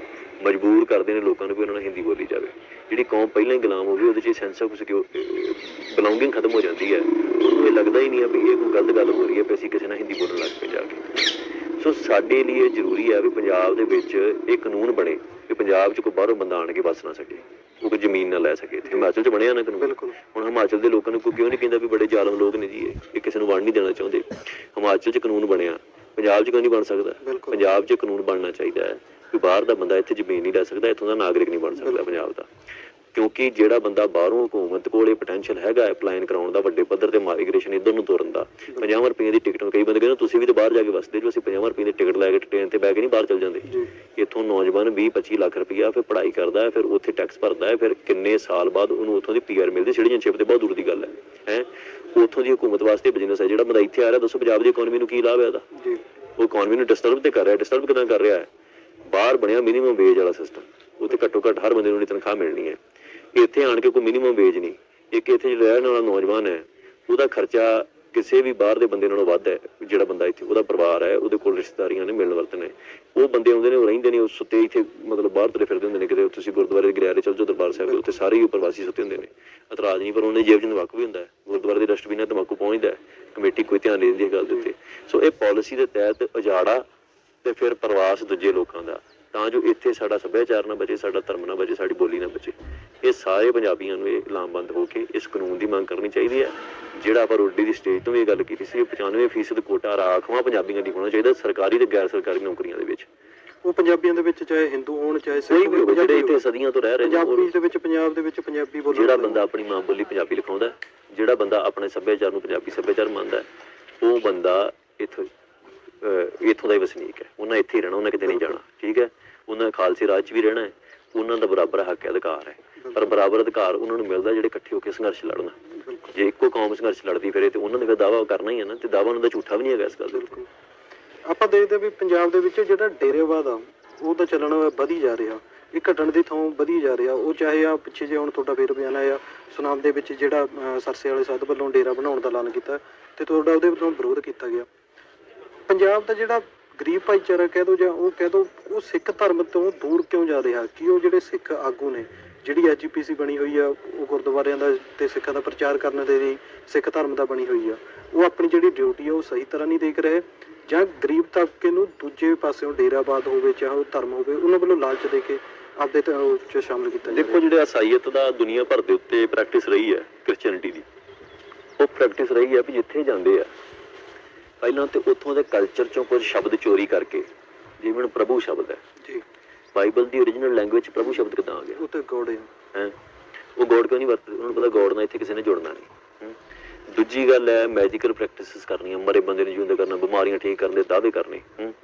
A: ਮਜਬੂਰ ਕਰਦੇ ਨੇ ਲੋਕਾਂ ਨੂੰ ਵੀ ਉਹਨਾਂ ਨਾਲ ਹਿੰਦੀ ਬੋਲੀ ਜਾਵੇ। ਜਿਹੜੀ ਕੌਮ ਪਹਿਲਾਂ ਹੀ ਗੁਲਾਮ ਹੋ ਗਈ ਉਹਦੇ 'ਚ ਸੈਂਸ ਆਫ ਬਿਲੋਂਗਿੰਗ ਖਤਮ ਹੋ ਜਾਂਦੀ ਹੈ। ਉਹਨੂੰ ਇਹ ਲੱਗਦਾ ਹੀ ਨਹੀਂ ਹੈ ਵੀ ਇਹ ਕੋਈ ਗਲਤ ਗੱਲ ਹੋ ਰਹੀ ਹੈ ਵੀ ਅਸੀਂ ਕਿਸੇ ਨਾਲ ਹਿੰਦੀ ਬੋਲਣ ਲੱਗ ਪਏ ਜਾ ਕੇ। ਸੋ ਸਾਡੇ ਲਈ ਇਹ ਜ਼ਰੂਰੀ ਹੈ ਵੀ ਪੰਜਾਬ ਦੇ ਵਿੱਚ ਇਹ ਕਾਨੂੰਨ ਬਣੇ ਕਿ ਪੰਜਾਬ 'ਚ ਕੋਈ ਬਾਹਰੋਂ ਬੰਦਾ ਆਣ ਕੇ ਵੱਸ ਨਾ ਸਕੇ, ਉਹ ਕੋਈ ਜ਼ਮੀਨ ਨਾ ਲੈ ਸਕੇ। ਇੱਥੇ ਹਿਮਾਚਲ 'ਚ ਬਣਿਆ ਨਾ ਕਾਨੂੰਨ। ਹੁਣ ਹਿਮਾਚਲ ਦੇ ਲੋਕਾਂ ਨੂੰ ਕੋਈ ਕਿਉਂ ਨਹੀਂ ਕਹਿੰਦਾ ਵੀ ਬੜੇ ਜ਼ਾਲਮ ਲੋਕ ਨੇ ਜੀ, ਇਹ ਕਿਸੇ ਨੂੰ ਵੰਡ ਨਹੀਂ ਦੇਣਾ ਚਾਹੁੰਦੇ। ਹਿਮਾਚਲ 'ਚ ਕਾਨੂੰਨ ਬਣਿਆ, ਪੰਜਾਬ 'ਚ ਕਿਉਂ ਨਹੀਂ ਬਣ ਸਕਦਾ? ਪੰਜਾਬ 'ਚ ਕਾਨੂੰਨ ਬਣਨਾ ਚਾਹੀਦਾ ਹੈ ਵੀ ਬਾਹਰ ਦਾ ਬੰਦਾ ਇੱਥੇ ਜ਼ਮੀਨ ਨਹੀਂ ਲੈ ਸਕਦਾ, ਇੱਥੋਂ ਦਾ ਨਾਗਰਿਕ ਨਹੀਂ ਬਣ ਸਕਦਾ ਪੰਜਾਬ ਦਾ। ਕਿਉਂਕਿ ਜਿਹੜਾ ਬੰਦਾ ਬਾਹਰੋਂ ਹੁਕੂਮਤ ਕੋਲ ਇਹ ਪੋਟੈਂਸ਼ੀਅਲ ਹੈਗਾ ਹੈ ਪਲਾਨ ਕਰਾਉਣ ਦਾ, ਵੱਡੇ ਪੱਧਰ ਤੇ ਮਾਈਗ੍ਰੇਸ਼ਨ ਇੱਧਰ ਨੂੰ ਤੋਰਨ ਦਾ, ਪੰਜਾਹ ਰੁਪਏ ਦੀ ਟਿਕਟ, ਕਈ ਬੰਦੇ ਕਹਿੰਦੇ ਤੁਸੀਂ ਵੀ ਤਾਂ ਬਾਹਰ ਜਾ ਕੇ ਵਸਦੇ ਜੋ, ਅਸੀਂ ਪੰਜਾਹ ਰੁਪਏ ਦੀ ਟਿਕਟ ਲੈ ਕੇ ਟ੍ਰੇਨ ਤੇ ਬਹਿ ਕੇ ਨਹੀਂ ਬਾਹਰ ਚੱਲ ਜਾਂਦੇ। ਇੱਥੋਂ ਨੌਜਵਾਨ ਵੀਹ ਪੱਚੀ ਲੱਖ ਰੁਪਇਆ ਫਿਰ ਪੜ੍ਹਾਈ ਕਰਦਾ ਹੈ, ਫਿਰ ਉੱਥੇ ਟੈਕਸ ਭਰਦਾ ਹੈ, ਫਿਰ ਕਿੰਨੇ ਸਾਲ ਬਾਅਦ ਉਹਨੂੰ ਉੱਥੋਂ ਦੀ ਪੀ ਆਰ ਮਿਲਦੀ। ਸਿਟੀਜ਼ਨਸ਼ਿਪ ਤੇ ਬਹੁਤ ਦੂਰ ਦੀ ਗੱਲ ਹੈ ਹੈ ਉੱਥੋਂ ਦੀ ਹੁਕੂਮਤ ਵਾਸਤੇ ਬਿਜ਼ਨਸ ਹੈ। ਜਿਹੜਾ ਬੰਦਾ ਇੱਥੇ ਆ ਰਿਹਾ, ਦੱਸੋ ਪੰਜਾਬ ਦੀ ਇਕੋਨਮੀ ਨੂੰ ਕੀ ਲਾਭ ਹੈ ਇਹਦਾ? ਉਹ ਇਕੋਨਮੀ ਨੂੰ ਡਿਸਟਰਬ ਤੇ ਕਰ ਰਿਹਾ। ਡਿਸਟਰਬ ਕਿੱਦਾਂ ਕਰ ਰਿਹਾ ਹੈ? ਬਾਹਰ ਬਣਿਆ ਮਿਨੀਮਮ ਵੇਜ ਵਾਲਾ ਸਿਸਟਮ, ਉੱਥੇ ਘੱਟੋ ਘੱਟ ਹਰ ਬੰਦੇ ਨੂੰ ਤਨਖਾਹ ਮਿਲਣੀ ਹੈ। ਇੱਥੇ ਆਣ ਕੇ ਕੋਈ ਮਿਨੀਮਮ ਵੇਜ ਨਹੀਂ। ਇੱਕ ਇੱਥੇ ਜਿਹੜਾ ਰਹਿਣ ਵਾਲਾ ਨੌਜਵਾਨ ਹੈ ਉਹਦਾ ਖਰਚਾ ਕਿਸੇ ਵੀ ਬਾਹਰ ਦੇ ਬੰਦੇ ਨਾਲੋਂ ਵੱਧ ਹੈ। ਜਿਹੜਾ ਬੰਦਾ ਇੱਥੇ, ਉਹਦਾ ਪਰਿਵਾਰ ਹੈ, ਉਹਦੇ ਕੋਲ ਰਿਸ਼ਤੇਦਾਰੀਆਂ ਨੇ, ਮਿਲਣ ਵਰਤਣ ਨੇ, ਉਹ ਬੰਦੇ ਆਉਂਦੇ ਨੇ, ਉਹ ਰਹਿੰਦੇ ਨੇ, ਉਹ ਸੁੱਤੇ ਇੱਥੇ ਮਤਲਬ ਬਾਹਰ ਤੁਰੇ ਫਿਰਦੇ ਹੁੰਦੇ ਨੇ। ਕਿਤੇ ਤੁਸੀਂ ਗੁਰਦੁਆਰੇ ਦੇ ਗਲਿਆਰੇ ਚੱਲ ਜਾਓ ਦਰਬਾਰ ਸਾਹਿਬ, ਉੱਥੇ ਸਾਰੇ ਹੀ ਪ੍ਰਵਾਸੀ ਸੁੱਤੇ ਹੁੰਦੇ ਨੇ। ਇਤਰਾਜ਼ ਨਹੀਂ, ਪਰ ਉਹਨੇ ਜੇਬ 'ਚ ਤੰਬਾਕੂ ਵੀ ਹੁੰਦਾ ਹੈ, ਗੁਰਦੁਆਰੇ ਦੇ ਡਸਟਬਿਨ ਨਾਲ ਤੰਬਾਕੂ ਪਹੁੰਚਦਾ ਹੈ, ਕਮੇਟੀ ਕੋਈ ਧਿਆਨ ਨਹੀਂ ਦਿੰਦੀ ਇਸ ਗੱਲ ਦੇ ਉੱਤੇ। ਸੋ ਇਹ ਪਾਲਿਸੀ ਦੇ ਤਹਿਤ ਉਜਾੜਾ ਤੇ ਫਿਰ ਪ੍ਰਵਾਸ ਦੂਜੇ ਲੋਕਾਂ ਦਾ, ਤਾਂ ਜੋ ਇੱਥੇ ਸਾਡਾ ਸੱਭਿਆਚਾਰ ਨਾ ਬਚੇ, ਸਾਡਾ ਧਰਮ ਨਾ ਬਚੇ, ਸਾਡੀ ਬੋਲੀ ਨਾ ਬਚੇ। ਇਹ ਸਾਰੇ ਪੰਜਾਬੀਆਂ ਨੂੰ ਇਹ ਲਾਮਬੰਦ ਹੋ ਕੇ ਇਸ ਕਾਨੂੰਨ ਦੀ ਮੰਗ ਕਰਨੀ ਚਾਹੀਦੀ ਹੈ। ਜਿਹੜਾ ਆਪਾਂ ਰੋਡੀ ਦੀ ਸਟੇਜ ਤੋਂ ਵੀ ਇਹ ਗੱਲ ਕੀਤੀ ਸੀ, ਪਚਾਨਵੇਂ ਫੀਸਦ ਕੋਟਾ ਰਾਖਵਾਂ ਪੰਜਾਬੀਆਂ ਦੀ ਹੋਣਾ ਚਾਹੀਦਾ ਸਰਕਾਰੀ ਤੇ ਗੈਰ ਸਰਕਾਰੀ ਨੌਕਰੀਆਂ ਦੇ ਵਿੱਚ।
B: ਉਹ ਪੰਜਾਬੀਆਂ ਦੇ ਵਿੱਚ ਚਾਹੇ ਹਿੰਦੂ ਹੋਣ ਚਾਹੇ
A: ਕੋਈ ਵੀ ਹੋਵੇ, ਜਿਹੜੇ ਇੱਥੇ ਸਦੀਆਂ ਤੋਂ ਰਹਿ ਰਹੇ ਨੇ,
B: ਪੰਜਾਬੀ ਦੇ ਵਿੱਚ ਪੰਜਾਬ ਦੇ ਵਿੱਚ ਪੰਜਾਬੀ ਬੋਲਣ,
A: ਜਿਹੜਾ ਬੰਦਾ ਆਪਣੀ ਮਾਂ ਬੋਲੀ ਪੰਜਾਬੀ ਲਿਖਾਉਂਦਾ, ਜਿਹੜਾ ਬੰਦਾ ਆਪਣੇ ਸੱਭਿਆਚਾਰ ਨੂੰ ਪੰਜਾਬੀ ਸੱਭਿਆਚਾਰ ਮੰਨਦਾ, ਉਹ ਬੰਦਾ ਇੱਥੋਂ ਇੱਥੋਂ ਦਾ ਹੀ ਵਸਨੀਕ ਹੈ। ਉਹਨਾਂ ਇੱਥੇ ਹੀ ਰਹਿਣਾ, ਉਹਨਾਂ ਕਿਤੇ ਨਹੀਂ ਜਾਣਾ। ਠੀਕ ਹੈ, ਉਹਨਾਂ ਖਾਲਸੇ ਰਾਜ 'ਚ ਵੀ ਰਹਿਣਾ ਹੈ, ਉਹਨਾਂ ਦਾ ਬਰਾਬਰ ਹੱਕ ਹੈ, ਅਧਿਕਾਰ ਹੈ। ਪਰ ਬਰਾਬਰ ਅਧਿਕਾਰ ਉਹਨਾਂ ਨੂੰ ਮਿਲਦਾ ਜਿਹੜੇ ਇਕੱਠੇ ਹੋ ਕੇ ਸੰਘਰਸ਼ ਲੜਨ। ਜੇ ਇੱਕੋ ਕੌਮ ਸੰਘਰਸ਼ ਲੜਦੀ ਫਿਰੇ ਤੇ ਉਹਨਾਂ ਨੇ ਫਿਰ ਦਾਅਵਾ ਕਰਨਾ ਹੀ ਹੈ ਨਾ, ਤੇ ਦਾਅਵਾ ਉਹਨਾਂ ਦਾ ਝੂਠਾ ਵੀ ਨਹੀਂ ਹੈਗਾ ਇਸ ਗੱਲ ਦੇ।
B: ਆਪਾਂ ਦੇਖਦੇ ਵੀ ਪੰਜਾਬ ਦੇ ਵਿੱਚ ਜਿਹੜਾ ਡੇਰੇਵਾਦ ਆ ਉਹਦਾ ਚੱਲਣ ਵਧੀ ਜਾ ਰਿਹਾ, ਇਹ ਘਟਣ ਦੀ ਥਾਂ ਵਧੀ ਜਾ ਰਿਹਾ। ਉਹ ਚਾਹੇ ਆ ਪਿੱਛੇ ਜੇ ਹੁਣ ਤੁਹਾਡਾ ਫੇਰ ਬਿਆਨ ਆਇਆ ਸੁਨਾਮ ਦੇ ਵਿੱਚ ਜਿਹੜਾ ਸਰਸੇ ਵਾਲੇ ਸਾਧ ਵੱਲੋਂ ਡੇਰਾ ਬਣਾਉਣ ਦਾ ਐਲਾਨ ਕੀਤਾ ਤੇ ਤੁਹਾਡਾ ਉਹਦੇ ਵੱਲੋਂ ਵਿਰੋਧ ਕੀਤਾ ਗਿਆ। ਪੰਜਾਬ ਦਾ ਜਿਹੜਾ ਗਰੀਬ ਭਾਈਚਾਰਾ ਕਹਿ ਦੋ ਜਾਂ ਉਹ ਕਹਿ ਦੋ, ਉਹ ਸਿੱਖ ਧਰਮ ਤੋਂ ਦੂਰ ਕਿਉਂ ਜਾ ਰਿਹਾ? ਕਿ ਉਹ ਜਿਹੜੇ ਸਿੱਖ ਆਗੂ ਨੇ, ਜਿਹੜੀ ਐਚ ਜੀ ਪੀ ਸੀ ਬਣੀ ਹੋਈ ਆ, ਉਹ ਗੁਰਦੁਆਰਿਆਂ ਦਾ ਤੇ ਸਿੱਖਾਂ ਦਾ ਪ੍ਰਚਾਰ ਕਰਨ ਦੇ ਲਈ ਸਿੱਖ ਧਰਮ ਦਾ ਬਣੀ ਹੋਈ ਆ, ਉਹ ਆਪਣੀ ਜਿਹੜੀ ਡਿਊਟੀ ਆ ਉਹ ਸਹੀ ਤਰ੍ਹਾਂ ਨਹੀਂ ਦੇਖ ਰਹੇ, ਜਾਂ ਗਰੀਬ ਤਬਕੇ ਨੂੰ ਦੂਜੇ ਪਾਸਿਓਂ ਡੇਰਾਬਾਦ ਹੋਵੇ ਚਾਹੇ ਉਹ ਧਰਮ ਹੋਵੇ, ਉਹਨਾਂ ਵੱਲੋਂ ਲਾਲਚ ਦੇ ਕੇ ਆਪਦੇ ਚ ਸ਼ਾਮਲ ਕੀਤਾ ਜਾਵੇ?
A: ਦੇਖੋ, ਜਿਹੜੇ ਅਸਾਈਅਤ ਦਾ ਦੁਨੀਆ ਭਰ ਦੇ ਉੱਤੇ ਪ੍ਰੈਕਟਿਸ ਰਹੀ ਹੈ ਕ੍ਰਿਸਚੈਨਿਟੀ ਦੀ, ਉਹ ਪ੍ਰੈਕਟਿਸ ਰਹੀ ਹੈ ਵੀ ਜਿੱਥੇ ਜਾਂਦੇ ਆ ਪਹਿਲਾਂ ਤੇ ਉੱਥੋਂ ਦੇ ਕਲਚਰ ਚੋਂ ਕੁਝ ਸ਼ਬਦ ਚੋਰੀ ਕਰਕੇ, ਜਿਵੇਂ ਹੁਣ ਪ੍ਰਭੂ ਸ਼ਬਦ ਹੈ ਜੀ, ਬਾਈਬਲ ਦੀ ਓਰੀਜਨਲ ਲੈਂਗੁਏਜ ਪ੍ਰਭੂ ਸ਼ਬਦ ਕਿੱਦਾਂ ਆ ਗਿਆ?
B: ਉਹ ਤੇ ਗੋਡ ਹੈ,
A: ਉਹ ਗੋਡ ਕਿਉਂ ਨਹੀਂ ਵਰਤਦੇ? ਉਹਨਾਂ ਨੂੰ ਪਤਾ ਗੋਡ ਨਾਲ ਇੱਥੇ ਕਿਸੇ ਨੇ ਜੁੜਨਾ ਨਹੀਂ। ਦੂਜੀ ਗੱਲ ਹੈ ਮੈਜੀਕਲ ਪ੍ਰੈਕਟਿਸਿਸ ਕਰਨੀਆਂ, ਮਰੇ ਬੰਦੇ ਨੂੰ ਜਿਉਂਦਾ ਕਰਨਾ, ਬਿਮਾਰੀਆਂ ਠੀਕ ਕਰਨ ਦੇ ਦਾਅਵੇ ਕਰਨੇ।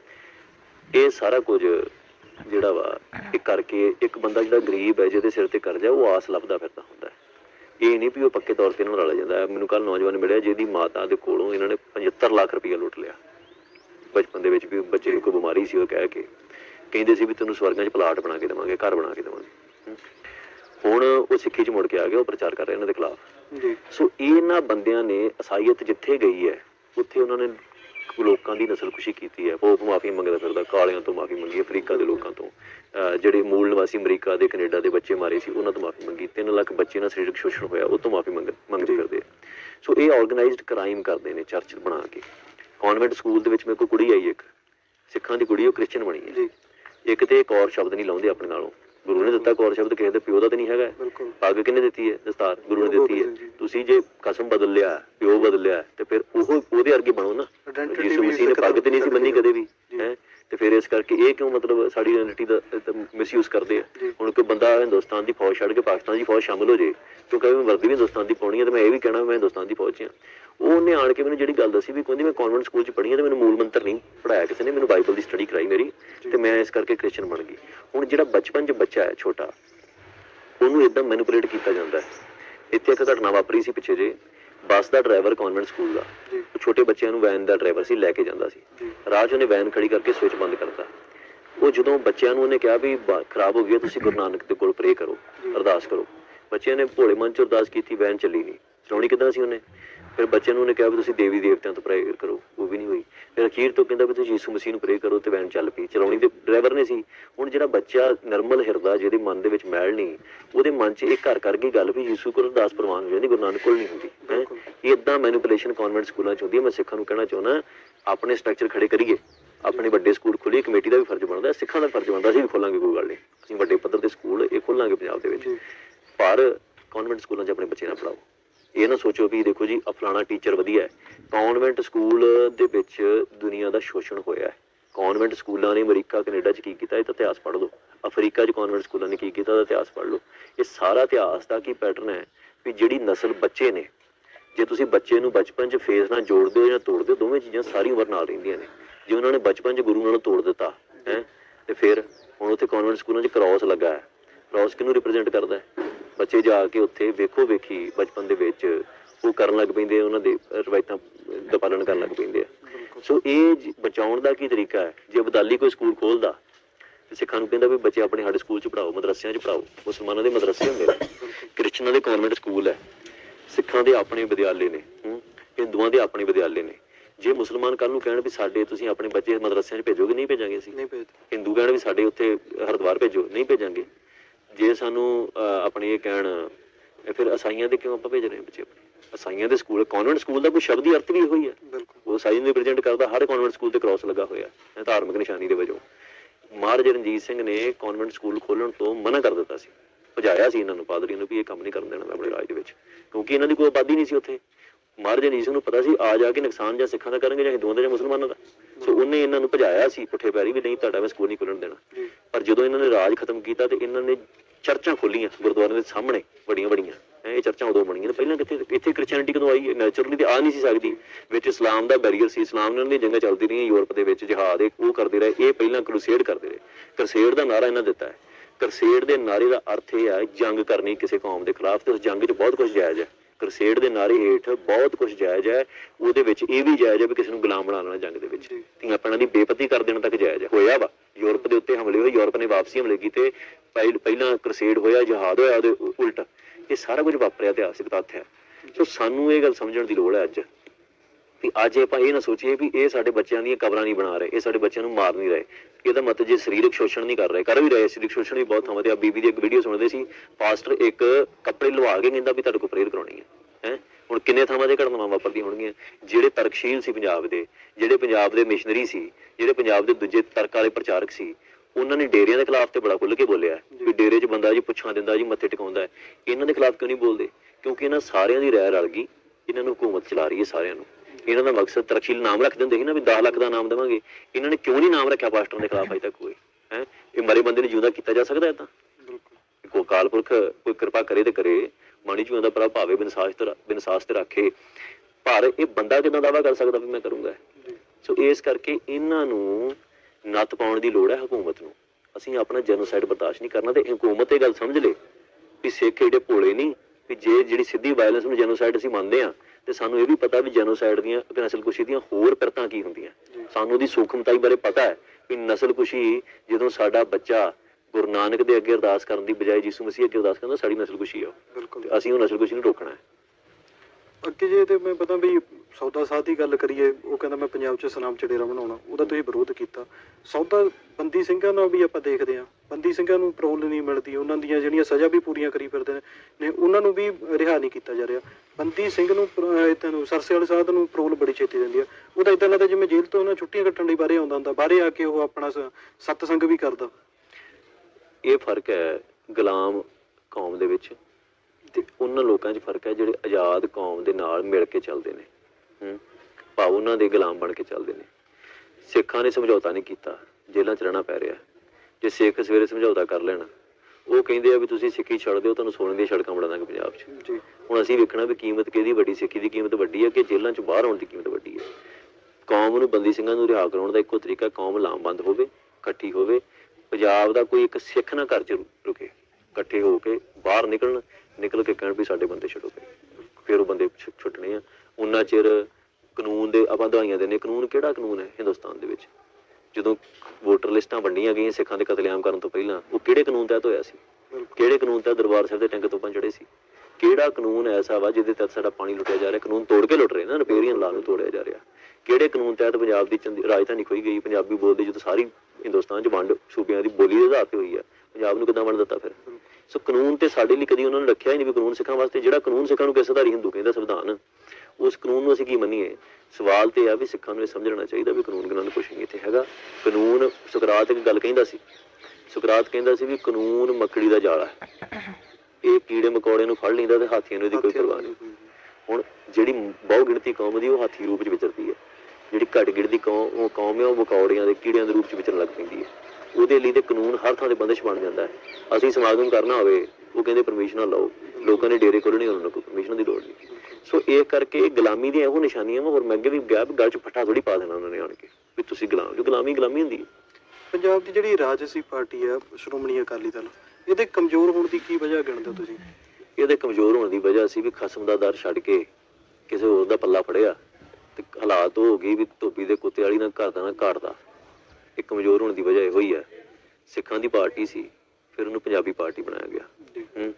A: ਇਹ ਸਾਰਾ ਕੁਝ ਜਿਹੜਾ ਵਾ ਇਹ ਕਰਕੇ ਇੱਕ ਬੰਦਾ ਜਿਹੜਾ ਗਰੀਬ ਹੈ, ਜਿਹਦੇ ਸਿਰ ਤੇ ਕਰਜ਼ਾ, ਉਹ ਆਸ ਲੱਭਦਾ ਫਿਰਦਾ ਹੁੰਦਾ। ਇਹ ਨਹੀਂ ਵੀ ਉਹ ਪੱਕੇ ਤੌਰ ਤੇ ਇਹਨਾਂ ਨੂੰ ਰਲਿਆ ਜਾਂਦਾ। ਮੈਨੂੰ ਕੱਲ੍ਹ ਨੌਜਵਾਨ ਮਿਲਿਆ ਜਿਹਦੀ ਮਾਤਾ ਦੇ ਕੋਲੋਂ ਇਹਨਾਂ ਨੇ ਪਝੱਤਰ ਲੱਖ ਰੁਪਈਆ ਲੁੱਟ ਲਿਆ ਬਚਪਨ ਦੇ ਵਿੱਚ, ਵੀ ਬੱਚੇ ਨੂੰ ਕੋਈ ਬਿਮਾਰੀ ਸੀ, ਉਹ ਕਹਿ ਕੇ ਕਹਿੰਦੇ ਸੀ ਵੀ ਤੈਨੂੰ ਸਵਰਗਾਂ 'ਚ ਪਲਾਟ ਬਣਾ ਕੇ ਦੇਵਾਂਗੇ, ਘਰ ਬਣਾ ਕੇ ਦੇਵਾਂਗੇ। ਹੁਣ ਉਹ ਸਿੱਖੀ 'ਚ ਮੁੜ ਕੇ ਆ ਗਿਆ, ਉਹ ਪ੍ਰਚਾਰ ਕਰ ਰਿਹਾ ਇਹਨਾਂ ਦੇ ਖਿਲਾਫ। ਸੋ ਇਹਨਾਂ ਬੰਦਿਆਂ ਨੇ ਅਸਾਈਅਤ ਜਿੱਥੇ ਗਈ ਹੈ ਉੱਥੇ ਉਹਨਾਂ ਨੇ ਲੋਕਾਂ ਦੀ ਨਸਲਕੁਸ਼ੀ ਕੀਤੀ ਹੈ। ਪੋਪ ਮਾਫੀ ਮੰਗਦਾ ਫਿਰਦਾ, ਕਾਲਿਆਂ ਤੋਂ ਮਾਫੀ ਮੰਗੀ, ਅਫਰੀਕਾ ਦੇ ਲੋਕਾਂ ਤੋਂ, ਜਿਹੜੇ ਮੂਲ ਨਿਵਾਸੀ ਅਮਰੀਕਾ ਦੇ ਕੈਨੇਡਾ ਦੇ ਬੱਚੇ ਮਾਰੇ ਸੀ ਉਹਨਾਂ ਤੋਂ ਮਾਫੀ ਮੰਗੀ, ਤਿੰਨ ਲੱਖ ਬੱਚੇ ਨਾਲ ਸਰੀਰਕ ਸ਼ੋਸ਼ਣ ਹੋਇਆ ਉਹ ਤੋਂ ਮਾਫੀ ਮੰਗ ਮੰਗਦੇ ਫਿਰਦੇ ਆ। ਸੋ ਇਹ ਆਰਗੇਨਾਈਜ਼ਡ ਕ੍ਰਾਈਮ ਕਰਦੇ ਨੇ ਚਰਚ ਬਣਾ ਕੇ। ਕੌਨਵੈਂਟ ਸਕੂਲ ਦੇ ਵਿੱਚ ਮੇਰੇ ਕੋਲ ਕੁੜੀ ਆਈ, ਇੱਕ ਸਿੱਖਾਂ ਦੀ ਕੁੜੀ, ਉਹ ਕ੍ਰਿਸਚਨ ਬਣੀ ਹੈ। ਇੱਕ ਤੇ ਇੱਕ ਔਰ ਸ਼ਬਦ ਨਹੀਂ ਲਾਉਂਦੇ ਆਪਣੇ ਨਾਲੋਂ, ਗੁਰੂ ਨੇ ਦਿੱਤਾ ਕੌਰ ਸ਼ਬਦ, ਕਿਸੇ ਦੇ ਪਿਓ ਦਾ ਤਾਂ ਨਹੀਂ ਹੈਗਾ। ਪੱਗ ਕਿਹਨੇ ਦਿੱਤੀ ਹੈ? ਦਸਤਾਰ ਗੁਰੂ ਨੇ ਦਿੱਤੀ ਹੈ। ਤੁਸੀਂ ਜੇ ਕਸਮ ਬਦਲ ਲਿਆ, ਪਿਓ ਬਦਲ ਲਿਆ, ਤੇ ਫਿਰ ਉਹ ਉਹਦੇ ਅੱਗੇ ਬਣੋ ਨਾ। ਯਿਸੂ ਮਸੀਹ ਨੇ ਪੱਗ ਤੇ ਨਹੀਂ ਸੀ ਬੰਨੀ ਕਦੇ ਵੀ, ਹੈ ਤੇ ਫਿਰ ਇਸ ਕਰਕੇ ਇਹ ਕਿਉਂ ਮਤਲਬ ਸਾਡੀ ਆਇਡੈਂਟੀਟੀ ਦਾ ਮਿਸਯੂਜ਼ ਕਰਦੇ ਆ। ਹੁਣ ਕੋਈ ਬੰਦਾ ਹਿੰਦੁਸਤਾਨ ਦੀ ਫੌਜ ਛੱਡ ਕੇ ਪਾਕਿਸਤਾਨ ਦੀ ਫੌਜ ਸ਼ਾਮਿਲ ਹੋ ਜੇ, ਕਿਉਂ ਕਹੇ ਮੈਂ ਵਰਦੀ ਵੀ ਹਿੰਦੁਸਤਾਨ ਦੀ ਪਾਉਣੀ ਹੈ, ਤੇ ਮੈਂ ਇਹ ਵੀ ਕਹਿਣਾ ਮੈਂ ਹਿੰਦੁਸਤਾਨ ਦੀ ਫੌਜ 'ਚ ਹਾਂ। ਉਹ ਉਹਨੇ ਆਣ ਕੇ ਮੈਨੂੰ ਜਿਹੜੀ ਗੱਲ ਦੱਸੀ ਵੀ ਕਹਿੰਦੀ ਮੈਂ ਕੌਨਵੈਂਟ ਸਕੂਲ 'ਚ ਪੜ੍ਹੀ ਹਾਂ ਤੇ ਮੈਨੂੰ ਮੂਲ ਮੰਤਰ ਨਹੀਂ ਪੜ੍ਹਾਇਆ ਕਿਸੇ ਨੇ, ਮੈਨੂੰ ਬਾਈਬਲ ਦੀ ਸਟੱਡੀ ਕਰਾਈ ਮੇਰੀ, ਤੇ ਮੈਂ ਇਸ ਕਰਕੇ ਕ੍ਰਿਸਚਨ ਬਣ ਗਈ। ਹੁਣ ਜਿਹੜਾ ਬਚਪਨ 'ਚ ਬੱਚਾ ਹੈ ਛੋਟਾ, ਉਹਨੂੰ ਇੱਦਾਂ ਮੈਨੂਪੂਲੇਟ ਕੀਤਾ ਜਾਂਦਾ ਹੈ। ਇੱਥੇ ਇੱਕ ਘਟਨਾ ਵਾਪਰੀ ਸੀ ਪਿੱਛੇ ਜੇ, ਬੱਸ ਦਾ ਡਰਾਈਵਰ ਕੌਨਵੈਂਟ ਸਕੂਲ ਦਾ, ਛੋਟੇ ਬੱਚਿਆਂ ਨੂੰ ਵੈਨ ਦਾ ਡਰਾਈਵਰ ਸੀ, ਲੈ ਕੇ ਜਾਂਦਾ ਸੀ। ਰਾਹ 'ਚ ਉਹਨੇ ਵੈਨ ਖੜੀ ਕਰਕੇ ਸਵਿਚ ਬੰਦ ਕਰਤਾ। ਉਹ ਜਦੋਂ ਬੱਚਿਆਂ ਨੂੰ ਉਹਨੇ ਕਿਹਾ ਵੀ ਖਰਾਬ ਹੋ ਗਿਆ, ਤੁਸੀਂ ਗੁਰੂ ਨਾਨਕ ਦੇ ਕੋਲ ਪ੍ਰੇ ਕਰੋ, ਅਰਦਾਸ ਕਰੋ, ਬੱਚਿਆਂ ਨੇ ਭੋਲੇ ਮਨ 'ਚ ਅਰਦਾਸ ਕੀਤੀ, ਵੈਨ ਚੱਲੀ ਨਹੀਂ। ਚਲਾਉਣੀ ਕਿੱਦਾਂ ਸੀ ਉਹਨੇ? ਫਿਰ ਬੱਚੇ ਨੂੰ ਉਹਨੇ ਕਿਹਾ ਵੀ ਤੁਸੀਂ ਦੇਵੀ ਦੇਵਤਿਆਂ ਤੋਂ ਪ੍ਰੇਅਰ ਕਰੋ, ਉਹ ਵੀ ਨਹੀਂ ਹੋਈ। ਫਿਰ ਅਖੀਰ ਤੋਂ ਕਹਿੰਦਾ ਵੀ ਤੁਸੀਂ ਯੀਸ਼ੂ ਮਸੀਹ ਨੂੰ ਪ੍ਰੇਅਰ ਕਰੋ, ਤੇ ਵੈਨ ਚੱਲ ਪਈ। ਚਲਾਉਣੀ ਤੇ ਡਰਾਈਵਰ ਨੇ ਸੀ। ਹੁਣ ਜਿਹੜਾ ਬੱਚਾ ਨਰਮਲ ਹਿਰਦਾ, ਜਿਹਦੇ ਮਨ ਦੇ ਵਿੱਚ ਮੈਲ ਨਹੀਂ, ਉਹਦੇ ਮਨ 'ਚ ਇਹ ਘਰ ਕਰ ਗਈ ਗੱਲ ਵੀ ਯੀਸ਼ੂ ਕੋਲ ਅਰਦਾਸ ਪ੍ਰਵਾਨ ਹੋ ਜਾਂਦੀ, ਗੁਰੂ ਨਾਨਕ ਕੋਲ ਨਹੀਂ ਹੁੰਦੀ ਹੈ। ਇੱਦਾਂ ਮੈਨੀਪੂਲੇਸ਼ਨ ਕਨਵੈਂਟ ਸਕੂਲਾਂ 'ਚ ਹੁੰਦੀ ਹੈ। ਮੈਂ ਸਿੱਖਾਂ ਨੂੰ ਕਹਿਣਾ ਚਾਹੁੰਦਾ, ਆਪਣੇ ਸਟਰਕਚਰ ਖੜੇ ਕਰੀਏ, ਆਪਣੇ ਵੱਡੇ ਸਕੂਲ ਖੋਲੀਏ। ਕਮੇਟੀ ਦਾ ਵੀ ਫਰਜ਼ ਬਣਦਾ, ਸਿੱਖਾਂ ਦਾ ਫਰਜ਼ ਬਣਦਾ। ਅਸੀਂ ਵੀ ਖੋਲਾਂਗੇ, ਕੋਈ ਗੱਲ ਨਹੀਂ, ਅਸੀਂ ਵੱਡੇ ਪੱਧਰ ਦੇ ਸਕੂਲ ਇਹ ਖੋਲਾਂਗੇ ਪੰਜਾਬ ਦੇ ਵਿੱਚ। ਪਰ ਕਨਵੈਂਟ ਸਕੂਲਾਂ 'ਚ ਆਪਣੇ ਬੱਚੇ ਨਾ ਪੜ੍ਹਾਓ। ਇਹ ਨਾ ਸੋਚੋ ਵੀ ਦੇਖੋ ਜੀ ਆ ਫਲਾਣਾ ਟੀਚਰ ਵਧੀਆ ਹੈ। ਕਨਵੈਂਟ ਸਕੂਲ ਦੇ ਵਿੱਚ ਦੁਨੀਆ ਦਾ ਸ਼ੋਸ਼ਣ ਹੋਇਆ ਹੈ। ਕਨਵੈਂਟ ਸਕੂਲਾਂ ਨੇ ਅਮਰੀਕਾ ਕੈਨੇਡਾ 'ਚ ਕੀ ਕੀਤਾ, ਇਹ ਤਾਂ ਇਤਿਹਾਸ ਪੜ੍ਹ ਲਓ। ਅਫਰੀਕਾ 'ਚ ਕਨਵੈਂਟ ਸਕੂਲਾਂ ਨੇ ਕੀ ਕੀਤਾ, ਉਹਦਾ ਇਤਿਹਾਸ ਪੜ੍ਹ ਲਓ। ਇਹ ਸਾਰਾ ਇਤਿਹਾਸ ਦਾ ਕੀ ਪੈਟਰਨ ਹੈ ਵੀ ਜਿਹੜੀ ਨਸਲ ਬੱਚੇ ਨੇ, ਜੇ ਤੁਸੀਂ ਬੱਚੇ ਨੂੰ ਬਚਪਨ 'ਚ ਫੇਸ ਨਾਲ ਜੋੜਦੇ ਹੋ ਜਾਂ ਤੋੜਦੇ ਹੋ, ਦੋਵੇਂ ਚੀਜ਼ਾਂ ਸਾਰੀ ਉਮਰ ਨਾਲ ਰਹਿੰਦੀਆਂ ਨੇ। ਜੇ ਉਹਨਾਂ ਨੇ ਬਚਪਨ 'ਚ ਗੁਰੂ ਨਾਲੋਂ ਤੋੜ ਦਿੱਤਾ ਹੈ, ਤੇ ਫਿਰ ਹੁਣ ਉੱਥੇ ਕਨਵੈਂਟ ਸਕੂਲਾਂ 'ਚ ਕ੍ਰੋਸ ਲੱਗਾ ਹੈ। ਕ੍ਰੋਸ ਕਿਹਨੂੰ ਰਿਪਰੈਜ਼ੈਂਟ ਕਰਦਾ ਹੈ? ਬੱਚੇ ਜਾ ਕੇ ਉੱਥੇ ਵੇਖੋ ਵੇਖੀ ਬਚਪਨ ਦੇ ਵਿੱਚ ਉਹ ਕਰਨ ਲੱਗ ਪੈਂਦੇ, ਉਹਨਾਂ ਦੇ ਰਵਾਇਤਾਂ ਦਾ ਪਾਲਣ ਕਰਨ ਲੱਗ ਪੈਂਦੇ ਆ। ਸੋ ਇਹ ਬਚਾਉਣ ਦਾ ਕੀ ਤਰੀਕਾ ਹੈ? ਜੇ ਅਬਦਾਲੀ ਕੋਈ ਸਕੂਲ ਖੋਲ੍ਹਦਾ ਤੇ ਸਿੱਖਾਂ ਨੂੰ ਕਹਿੰਦਾ ਵੀ ਬੱਚੇ ਆਪਣੇ ਸਾਡੇ ਸਕੂਲ 'ਚ ਪੜ੍ਹਾਓ, ਮਦਰਸਿਆਂ 'ਚ ਪੜ੍ਹਾਓ। ਮੁਸਲਮਾਨਾਂ ਦੇ ਮਦਰਸੇ ਹੁੰਦੇ ਨੇ, ਕ੍ਰਿਸਚਨਾਂ ਦੇ ਕਨਵੈਂਟ ਸਕੂਲ ਹੈ, ਸਿੱਖਾਂ ਦੇ ਆਪਣੇ ਵਿਦਿਆਲੇ ਨੇ, ਹਿੰਦੂਆਂ ਦੇ ਆਪਣੇ ਵਿਦਿਆਲੇ ਨੇ। ਜੇ ਮੁਸਲਮਾਨ ਕੱਲ੍ਹ ਨੂੰ ਕਹਿਣ ਵੀ ਸਾਡੇ ਤੁਸੀਂ ਆਪਣੇ ਬੱਚੇ ਮਦਰਸਿਆਂ 'ਚ ਭੇਜੋਗੇ, ਨਹੀਂ ਭੇਜਾਂਗੇ ਅਸੀਂ। ਹਿੰਦੂ ਕਹਿਣ ਵੀ ਸਾਡੇ ਉੱਥੇ ਹਰਿਦੁਆਰ ਭੇਜੋ, ਨਹੀਂ ਭੇਜਾਂਗੇ। ਜੇ ਸਾਨੂੰ ਆਪਣੇ ਇਹ ਕਹਿਣ ਫਿਰ ਈਸਾਈਆਂ ਦੇ ਕਿਉਂ ਆਪਾਂ ਭੇਜ ਰਹੇ ਹਾਂ ਬੱਚੇ ਆਪਣੇ? ਈਸਾਈਆਂ ਦੇ ਸਕੂਲ, ਕਨਵੈਂਟ ਸਕੂਲ ਦਾ ਕੋਈ ਸ਼ਬਦੀ ਅਰਥ ਵੀ ਇਹੋ ਹੀ ਹੈ। ਉਹ ਈਸਾਈ ਨੂੰ ਰਿਪਰੈਜ਼ੈਂਟ ਕਰਦਾ। ਹਰ ਕਨਵੈਂਟ ਸਕੂਲ ਤੇ ਕ੍ਰਾਸ ਲੱਗਾ ਹੋਇਆ ਧਾਰਮਿਕ ਨਿਸ਼ਾਨੀ ਦੇ ਵਜੋਂ। ਮਹਾਰਾਜਾ ਰਣਜੀਤ ਸਿੰਘ ਨੇ ਕਨਵੈਂਟ ਸਕੂਲ ਖੋਲ੍ਹਣ ਤੋਂ ਮਨਾ ਕਰ ਦਿੱਤਾ ਸੀ, ਭਜਾਇਆ ਸੀ ਇਹਨਾਂ ਨੂੰ, ਪਾਦਰੀਆਂ ਨੂੰ, ਵੀ ਇਹ ਕੰਮ ਨਹੀਂ ਕਰਨ ਦੇਣਾ ਮੈਂ ਆਪਣੇ ਰਾਜ ਦੇ ਵਿੱਚ, ਕਿਉਂਕਿ ਇਹਨਾਂ ਦੀ ਕੋਈ ਆਬਾਦੀ ਨਹੀਂ ਸੀ ਉੱਥੇ। ਮਹਾਰਾਜਾ ਰਣਜੀਤ ਸਿੰਘ ਨੂੰ ਪਤਾ ਸੀ ਆ ਜਾ ਕੇ ਨੁਕਸਾਨ ਜਾਂ ਸਿੱਖਾਂ ਦਾ ਕਰਨਗੇ ਜਾਂ ਹਿੰਦੂਆਂ ਦਾ ਜਾਂ ਮੁਸਲਮਾਨਾਂ ਦਾ। ਸੋ ਉਹਨੇ ਇਹਨਾਂ ਨੂੰ ਭਜਾਇਆ ਸੀ ਪੁੱਠੇ ਪੈਰੀ ਵੀ ਨਹੀਂ, ਤੁਹਾਡਾ ਮੈਂ ਸਕੂਲ ਨਹੀਂ ਖੋਲ੍ਹਣ ਦੇਣਾ। ਪਰ ਜਦੋਂ ਇਹਨਾਂ ਨੇ ਰਾਜ ਖਤਮ ਕੀਤਾ ਤੇ ਇਹਨਾਂ ਨੇ ਚਰਚਾਂ ਖੋਲੀਆਂ ਗੁਰਦੁਆਰਿਆਂ ਦੇ ਸਾਹਮਣੇ, ਵੱਡੀਆਂ ਵੱਡੀਆਂ। ਇਹ ਚਰਚਾਂ ਉਦੋਂ ਬਣੀਆਂ ਨੇ, ਪਹਿਲਾਂ ਕਿੱਥੇ? ਇੱਥੇ ਕ੍ਰਿਸਚੈਨਿਟੀ ਕਦੋਂ ਆਈ? ਨੈਚੁਰਲੀ ਤੇ ਆ ਨਹੀਂ ਸੀ ਸਕਦੀ। ਵਿੱਚ ਇਸਲਾਮ ਦਾ ਬੈਰੀਅਰ ਸੀ, ਇਸਲਾਮ ਨਾਲ ਦੀਆਂ ਜੰਗਾਂ ਚੱਲਦੀ ਰਹੀਆਂ ਯੂਰਪ ਦੇ ਵਿੱਚ, ਜਿਹਾਦ ਉਹ ਕਰਦੇ ਰਹੇ। ਇਹ ਪਹਿਲਾਂ ਕਰੂਸੇਡ ਕਰਦੇ ਰਹੇ। ਕਰਸੇਡ ਦਾ ਨਾਰਾ ਇਹਨਾਂ ਦਿੱਤਾ ਹੈ। ਕਰਸੇਡ ਦੇ ਨਾਰੇ ਦਾ ਅਰਥ ਇਹ ਹੈ ਜੰਗ ਕਰਨੀ ਕਿਸੇ ਕੌਮ ਦੇ ਖਿਲਾਫ, ਤੇ ਉਸ ਜੰਗ 'ਚ ਬਹੁਤ ਕੁਛ ਜਾਇਜ਼ ਹੈ। ਕਰਸੇਡ ਦੇ ਨਾਰੇ ਹੇਠ ਬਹੁਤ ਕੁਛ ਜਾਇਜ਼ ਹੈ। ਉਹਦੇ ਵਿੱਚ ਇਹ ਵੀ ਜਾਇਜ਼ ਹੈ ਵੀ ਕਿਸੇ ਨੂੰ ਗੁਲਾਮ ਬਣਾ ਲੈਣਾ ਜੰਗ ਦੇ ਵਿੱਚ, ਧੀਆਂ ਭੈਣਾਂ ਦੀ ਬੇਪਤੀ ਕਰ ਦੇਣ ਤੱਕ ਜਾਇਜ਼ ਹੈ। ਹੋਇਆ ਵਾ ਯੂਰਪ ਦੇ ਉੱਤੇ ਹਮਲੇ ਹੋਏ, ਯੂਰਪ ਨੇ ਵਾਪਸੀ ਹਮਲੇ ਕੀਤੇ, ਪਹਿਲਾਂ ਕਰਸੇਡ ਹੋਇਆ, ਜਹਾਦ ਹੋਇਆ, ਉਹਦੇ ਉਲਟ। ਇਹ ਸਾਰਾ ਕੁਝ ਵਾਪਰਿਆ, ਇਤਿਹਾਸਿਕ ਤੱਥ ਹੈ। ਸੋ ਸਾਨੂੰ ਇਹ ਗੱਲ ਸਮਝਣ ਦੀ ਲੋੜ ਹੈ ਅੱਜ, ਵੀ ਅੱਜ ਆਪਾਂ ਇਹ ਨਾ ਸੋਚੀਏ ਵੀ ਇਹ ਸਾਡੇ ਬੱਚਿਆਂ ਦੀਆਂ ਕਬਰਾਂ ਨਹੀਂ ਬਣਾ ਰਹੇ, ਇਹ ਸਾਡੇ ਬੱਚਿਆਂ ਨੂੰ ਮਾਰ ਨਹੀਂ ਰਹੇ। ਇਹਦਾ ਮਤਲਬ ਜੇ ਸਰੀਰਕ ਸ਼ੋਸ਼ਣ ਨਹੀਂ ਕਰ ਰਹੇ, ਕਰ ਵੀ ਰਹੇ। ਸਰੀਰਕ ਸ਼ੋਸ਼ਣ ਵੀ ਬਹੁਤ ਥਾਵਾਂ ਤੇ। ਆ ਬੀਬੀ ਦੀ ਇੱਕ ਵੀਡੀਓ ਸੁਣਦੇ ਸੀ, ਪਾਸਟਰ ਇੱਕ ਕੱਪੜੇ ਲਵਾ ਕੇ ਕਹਿੰਦਾ ਵੀ ਤੁਹਾਡੇ ਕੋਲ ਪ੍ਰੇਅਰ ਕਰਾਉਣੀ ਹੈ। ਹੈਂ, ਹੁਣ ਕਿੰਨੇ ਥਾਵਾਂ ਤੇ ਘਟਨਾਵਾਂ ਵਾਪਰਦੀਆਂ ਹੋਣਗੀਆਂ। ਜਿਹੜੇ ਤਰਕਸ਼ੀਲ ਸੀ ਪੰਜਾਬ ਦੇ, ਜਿਹੜੇ ਪੰਜਾਬ ਦੇ ਮਿਸ਼ਨਰੀ ਸੀ, ਜਿਹੜੇ ਪੰਜਾਬ ਦੇ ਦੂਜੇ ਤਰਕ ਵਾਲੇ ਪ੍ਰਚਾਰਕ ਸੀ, ਉਹਨਾਂ ਨੇ ਡੇਰਿਆਂ ਦੇ ਖਿਲਾਫ ਤੇ ਬੜਾ ਖੁੱਲ੍ਹ ਕੇ ਬੋਲਿਆ ਵੀ ਡੇਰੇ 'ਚ ਬੰਦਾ ਜੀ ਪੁੱਛਾਂ ਦਿੰਦਾ ਜੀ, ਮੱਥੇ ਟਿਕਾਉਂਦਾ ਹੈ। ਇਹਨਾਂ ਦੇ ਖਿਲਾਫ ਕਿਉਂ ਨਹੀਂ ਬੋਲਦੇ? ਕਿਉਂਕਿ ਇਹਨਾਂ ਸਾਰਿਆਂ ਦੀ ਰਾਇ ਰਲ ਗਈ, ਇਹਨਾਂ ਨੂੰ ਹਕੂਮਤ ਚਲਾ ਰਹੀ ਹੈ ਸਾਰਿਆਂ ਨੂੰ। ਇਹਨਾਂ ਦਾ ਮਕਸਦ ਤਰਕਸ਼ੀਲ ਨਾਮ ਰੱਖ ਦਿੰਦੇ ਸੀ ਨਾ ਵੀ ਦਸ ਲੱਖ ਦਾ ਨਾਮ ਦੇਵਾਂਗੇ। ਇਹਨਾਂ ਨੇ ਕਿਉਂ ਨਹੀਂ ਨਾਮ ਰੱਖਿਆ ਪਾਸਟਰਾਂ ਦੇ ਖਿਲਾਫ ਅਜੇ ਤੱਕ ਕੋਈ? ਹੈ ਇਹ ਮਰੇ ਬੰਦੇ ਨੂੰ ਜਿਉਂਦਾ ਕੀਤਾ ਜਾ ਸਕਦਾ ਏਦਾਂ? ਕੋਈ ਅਕਾਲ ਪੁਰਖ ਕੋਈ ਕਿਰਪਾ ਕਰੇ ਤੇ ਕਰੇ, ਮਾਣੀ ਜੀਆਂ ਦਾ ਭਰਾ ਭਾਵੇਂ ਬਿਨਸਾਸ ਤੇ ਬਿਨਸਾਸ ਤੇ ਰੱਖੇ, ਪਰ ਇਹ ਬੰਦਾ ਕਿੱਦਾਂ ਦਾਅਵਾ ਕਰ ਸਕਦਾ ਵੀ ਮੈਂ ਕਰੂੰਗਾ? ਸੋ ਇਸ ਕਰਕੇ ਇਹਨਾਂ ਨੂੰ ਨੱਥ ਪਾਉਣ ਦੀ ਲੋੜ ਹੈ ਹਕੂਮਤ ਨੂੰ। ਅਸੀਂ ਆਪਣਾ ਜੈਨੋਸਾਈਡ ਬਰਦਾਸ਼ਤ ਨਹੀਂ ਕਰਨਾ, ਤੇ ਹਕੂਮਤ ਇਹ ਗੱਲ ਸਮਝ ਲੇ ਵੀ ਸਿੱਖ ਏਡੇ ਭੋਲੇ ਨਹੀਂ ਵੀ ਜੇ ਜਿਹੜੀ ਸਿੱਧੀ ਵਾਇਲੈਂਸ ਨੂੰ ਜੈਨੋਸਾਈਡ ਅਸੀਂ ਮੰਨਦੇ ਹਾਂ, ਤੇ ਸਾਨੂੰ ਇਹ ਵੀ ਪਤਾ ਵੀ ਜੈਨੋਸਾਈਡ ਦੀਆਂ ਨਸਲਕੁਸ਼ੀ ਦੀਆਂ ਹੋਰ ਪਿਰਤਾਂ ਕੀ ਹੁੰਦੀਆਂ। ਸਾਨੂੰ ਉਹਦੀ ਸੂਖਮਤਾਈ ਬਾਰੇ ਪਤਾ ਹੈ ਵੀ ਨਸਲਕੁਸ਼ੀ ਜਦੋਂ ਸਾਡਾ ਬੱਚਾ ਗੁਰੂ ਨਾਨਕ ਦੇ ਅੱਗੇ ਅਰਦਾਸ ਕਰਨ ਦੀ ਬਜਾਏ ਯਿਸੂ ਮਸੀਹ ਅੱਗੇ ਅਰਦਾਸ ਕਰਦਾ, ਸਾਡੀ ਨਸਲਕੁਸ਼ੀ ਆ। ਬਿਲਕੁਲ ਅਸੀਂ ਉਹ ਨਸਲਕੁਸ਼ੀ ਨੂੰ ਰੋਕਣਾ ਹੈ।
B: ਅੱਗੇ ਜੇ ਤੇ ਮੈਂ ਪਤਾ ਵੀ ਸੌਦਾ ਸਾਧ ਦੀ ਗੱਲ ਕਰੀਏ, ਉਹ ਕਹਿੰਦਾ ਮੈਂ ਪੰਜਾਬ 'ਚ ਸਨਾਮ ਚ ਡੇਰਾ ਬਣਾਉਣਾ, ਉਹਦਾ ਤੁਸੀਂ ਵਿਰੋਧ ਕੀਤਾ। ਸੌਦਾ ਬੰਦੀ ਸਿੰਘਾਂ ਨਾਲ ਵੀ ਆਪਾਂ ਦੇਖਦੇ ਹਾਂ, ਬੰਦੀ ਸਿੰਘਾਂ ਨੂੰ ਪਰੋਲ ਨਹੀਂ ਮਿਲਦੀ, ਉਹਨਾਂ ਦੀਆਂ ਜਿਹੜੀਆਂ ਸਜ਼ਾ ਵੀ ਪੂਰੀਆਂ ਕਰੀ ਫਿਰਦੇ ਨੇ, ਉਹਨਾਂ ਨੂੰ ਵੀ ਰਿਹਾ ਨਹੀਂ ਕੀਤਾ ਜਾ ਰਿਹਾ। ਬੰਦੀ ਸਿੰਘ ਨੂੰ ਤੈਨੂੰ ਸਰਸੇ ਵਾਲੇ ਸਾਧ ਨੂੰ ਪਰੋਲ ਬੜੀ ਛੇਤੀ ਦਿੰਦੀ ਆ। ਉਹਦਾ ਇੱਦਾਂ ਲੱਗਦਾ ਜਿਵੇਂ ਜੇਲ੍ਹ ਤੋਂ ਉਹਨਾਂ ਛੁੱਟੀਆਂ ਕੱਟਣ ਲਈ ਬਾਹਰੇ ਆਉਂਦਾ ਹੁੰਦਾ, ਬਾਹਰੇ ਆ ਕੇ ਉਹ ਆਪਣਾ ਸਤਸੰਗ ਵੀ ਕਰਦਾ।
A: ਇਹ ਫਰਕ ਹੈ ਗੁਲਾਮ ਕੌਮ ਦੇ ਵਿੱਚ ਤੇ ਉਹਨਾਂ ਲੋਕਾਂ 'ਚ ਫਰਕ ਹੈ ਜਿਹੜੇ ਆਜ਼ਾਦ ਕੌਮ ਦੇ ਨਾਲ ਮਿਲ ਕੇ ਚੱਲਦੇ ਨੇ, ਹੂੰ ਭਾਵ ਉਹਨਾਂ ਦੇ ਗੁਲਾਮ ਬਣ ਕੇ ਚੱਲਦੇ ਨੇ। ਸਿੱਖਾਂ ਨੇ ਸਮਝੌਤਾ ਨਹੀਂ ਕੀਤਾ, ਜੇਲ੍ਹਾਂ 'ਚ ਰਹਿਣਾ ਪੈ ਰਿਹਾ। ਜੇ ਸਿੱਖ ਸਵੇਰੇ ਸਮਝੌਤਾ ਕਰ ਲੈਣ, ਉਹ ਕਹਿੰਦੇ ਆ ਵੀ ਤੁਸੀਂ ਸਿੱਖੀ ਛੱਡ ਦਿਓ, ਤੁਹਾਨੂੰ ਸੋਨੇ ਦੀਆਂ ਸੜਕਾਂ ਬਣਾ ਦਾਂਗੇ ਪੰਜਾਬ 'ਚ। ਹੁਣ ਅਸੀਂ ਵੇਖਣਾ ਵੀ ਕੀਮਤ ਕਿਹਦੀ ਵੱਡੀ, ਸਿੱਖੀ ਦੀ ਕੀਮਤ ਵੱਡੀ ਹੈ ਕਿ ਜੇਲ੍ਹਾਂ 'ਚ ਬਾਹਰ ਆਉਣ ਦੀ ਕੀਮਤ ਵੱਡੀ ਹੈ। ਕੌਮ ਨੂੰ ਬੰਦੀ ਸਿੰਘਾਂ ਨੂੰ ਰਿਹਾ ਕਰਾਉਣ ਦਾ ਇੱਕੋ ਤਰੀਕਾ ਕੌਮ ਲਾਮਬੰਦ ਹੋਵੇ, ਇਕੱਠੀ ਹੋਵੇ। ਪੰਜਾਬ ਦਾ ਕੋਈ ਇੱਕ ਸਿੱਖ ਨਾ ਘਰ 'ਚ ਰੁਕੇ, ਇਕੱਠੇ ਹੋ ਕੇ ਬਾਹਰ ਨਿਕਲਣ, ਨਿਕਲ ਕੇ ਕਹਿਣ ਵੀ ਸਾਡੇ ਬੰਦੇ ਛੱਡੋ ਪਏ, ਫਿਰ ਉਹ ਬੰਦੇ ਛੁੱਟਣੇ ਆ। ਉਹਨਾਂ ਚਿਰ ਕਾਨੂੰਨ ਦੇ ਆਪਾਂ ਦਵਾਈਆਂ ਦਿੰਦੇ। ਕਾਨੂੰਨ ਕਿਹੜਾ ਕਾਨੂੰਨ ਹੈ ਹਿੰਦੁਸਤਾਨ ਦੇ ਵਿੱਚ? ਜਦੋਂ ਵੋਟਰ ਲਿਸਟਾਂ ਵੰਡੀਆਂ ਗਈਆਂ ਸਿੱਖਾਂ ਦੇ ਕਤਲੇਆਮ ਕਰਨ ਤੋਂ ਪਹਿਲਾਂ, ਉਹ ਕਿਹੜੇ ਕਾਨੂੰਨ ਤਹਿਤ ਹੋਇਆ ਸੀ? ਕਿਹੜੇ ਕਾਨੂੰਨ ਤਹਿਤ ਦਰਬਾਰ ਸਾਹਿਬ ਦੇ ਟੈਂਕ ਤੋਪਾਂ ਚੜੇ ਸੀ? ਕਿਹੜਾ ਕਾਨੂੰਨ ਐਸਾ ਵਾ ਜਿਹਦੇ ਤਹਿਤ ਸਾਡਾ ਪਾਣੀ ਲੁੱਟਿਆ ਜਾ ਰਿਹਾ? ਕਾਨੂੰਨ ਤੋੜ ਕੇ ਲੁੱਟ ਰਹੇ ਨਾ, ਰਿਪੇਰੀਅਨ ਲਾ ਨੂੰ ਤੋੜਿਆ ਜਾ ਰਿਹਾ। ਕਿਹੜੇ ਕਾਨੂੰਨ ਤਹਿਤ ਪੰਜਾਬ ਦੀ ਚੰਦੀ ਰਾਜਧਾਨੀ ਖੋਈ ਗਈ? ਪੰਜਾਬੀ ਬੋਲਦੇ ਜਦੋਂ ਸਾਰੀ ਹਿੰਦੁਸਤਾਨ 'ਚ ਵੰਡ ਸੂਬਿਆਂ ਦੀ ਬੋਲੀ ਦੇ ਆਧਾਰ ਤੇ ਹੋਈ ਹੈ, ਪੰਜਾਬ ਨੂੰ ਕਿੱਦਾਂ ਵੰਡ ਦਿੱਤਾ ਫਿਰ? ਸੋ ਕਾਨੂੰਨ ਤੇ ਸਾਡੇ ਲਈ ਕਦੀ ਉਹਨਾਂ ਨੇ ਰੱਖਿਆ ਹੀ ਨਹੀਂ ਵੀ ਕਾਨੂੰਨ ਸਿੱਖਾਂ ਵਾਸਤੇ। ਜਿਹੜਾ ਕਾਨੂੰਨ ਸਿੱਖਾਂ ਨੂੰ ਕਿਸੇ ਆਧਾਰੀ ਹਿੰਦੂ ਕਹਿੰਦਾ ਸੰਵਿਧਾਨ, ਉਸ ਕਾਨੂੰਨ ਨੂੰ ਅਸੀਂ ਕੀ ਮੰਨੀਏ? ਸਵਾਲ ਤੇ ਆ ਵੀ ਸਿੱਖਾਂ ਨੂੰ ਇਹ ਸਮਝਣਾ ਚਾਹੀਦਾ ਵੀ ਕਾਨੂੰਨ ਕਾਨੂੰਨ ਕੁਛ ਨਹੀਂ ਇੱਥੇ ਹੈਗਾ। ਕਾਨੂੰਨ ਸੁਕਰਾਤ ਇੱਕ ਗੱਲ ਕਹਿੰਦਾ ਸੀ, ਸੁਕਰਾਤ ਕਹਿੰਦਾ ਸੀ ਵੀ ਕਾਨੂੰਨ ਮੱਕੜੀ ਦਾ ਜਾਲ ਹੈ, ਇਹ ਕੀੜੇ ਮਕੌੜੇ ਨੂੰ ਫੜ ਲੈਂਦਾ ਤੇ ਹਾਥੀਆਂ ਨੂੰ ਇਹਦੀ ਕੋਈ ਪਰਵਾਹ ਨਹੀਂ। ਹੁਣ ਜਿਹੜੀ ਬਹੁ ਗਿਣਤੀ ਕੌਮ ਦੀ ਉਹ ਹਾਥੀ ਰੂਪ 'ਚ ਵਿਚਰਦੀ ਹੈ, ਜਿਹੜੀ ਘੱਟ ਗਿਣਤੀ ਕੌਮ ਉਹ ਕੌਮ ਹੈ ਉਹ ਮਕੌੜਿਆਂ ਦੇ ਕੀੜਿਆਂ ਦੇ ਰੂਪ 'ਚ ਵਿਚਰਨ ਲੱਗ ਪੈਂਦੀ ਹੈ। ਉਹਦੇ ਲਈ ਤੇ ਕਾਨੂੰਨ ਹਰ ਥਾਂ ਤੇ ਬੰਦਿਸ਼ ਬਣ ਜਾਂਦਾ ਹੈ। ਅਸੀਂ ਸਮਾਗਮ ਕਰਨਾ ਹੋਵੇ ਉਹ ਕਹਿੰਦੇ ਪਰਮਿਸ਼ਨਾਂ ਲਓ, ਲੋਕਾਂ ਨੇ ਡੇਰੇ ਖੋਲ੍ਹਣੇ ਉਹਨਾਂ ਨੂੰ ਕੋਈ ਪਰਮਿਸ਼ਨ ਦੀ ਲੋੜ ਨਹੀਂ। ਸੋ ਇਹ ਕਰਕੇ ਗੁਲਾਮੀ ਦੀਆਂ ਇਹੋ ਨਿਸ਼ਾਨੀਆਂ ਵਾ। ਹੋਰ ਮੈਂ ਅੱਗੇ ਵੀ ਗਿਆ ਵੀ ਗੱਲ 'ਚ ਫੱਟਾ ਥੋੜ੍ਹੀ ਪਾ ਦੇਣਾ ਉਹਨਾਂ ਨੇ ਆਣ ਕੇ ਵੀ ਤੁਸੀਂ ਗੁਲਾਮ ਜੋ। ਗੁਲਾਮੀ ਗੁਲਾਮੀ ਹੁੰਦੀ ਹੈ।
B: ਪੰਜਾਬ ਦੀ ਜਿਹੜੀ ਰਾਜਸੀ ਪਾਰਟੀ ਆ ਸ਼੍ਰੋਮਣੀ ਅਕਾਲੀ ਦਲ, ਇਹਦੇ ਕਮਜ਼ੋਰ ਹੋਣ ਦੀ ਕੀ ਵਜ੍ਹਾ ਗਿਣਦੇ ਹੋ ਤੁਸੀਂ?
A: ਇਹਦੇ ਕਮਜ਼ੋਰ ਹੋਣ ਦੀ ਵਜ੍ਹਾ ਸੀ ਵੀ ਖਸਮ ਦਾ ਦਰ ਛੱਡ ਕੇ ਕਿਸੇ ਹੋਰ ਦਾ ਪੱਲਾ ਫੜਿਆ ਤੇ ਹਾਲਾਤ ਹੋ ਗਈ ਵੀ ਧੋਬੀ ਦੇ ਕੁੱਤੇ ਵਾਲੀ ਨਾ ਘਰ ਦਾ ਨਾ ਘਾੜਦਾ। ਇਹ ਕਮਜ਼ੋਰ ਹੋਣ ਦੀ ਵਜ੍ਹਾ ਇਹੋ ਹੀ ਹੈ। ਸਿੱਖਾਂ ਦੀ ਪਾਰਟੀ ਸੀ, ਫਿਰ ਉਹਨੂੰ ਪੰਜਾਬੀ ਪਾਰਟੀ ਬਣਾਇਆ ਗਿਆ। ਹੂੰ,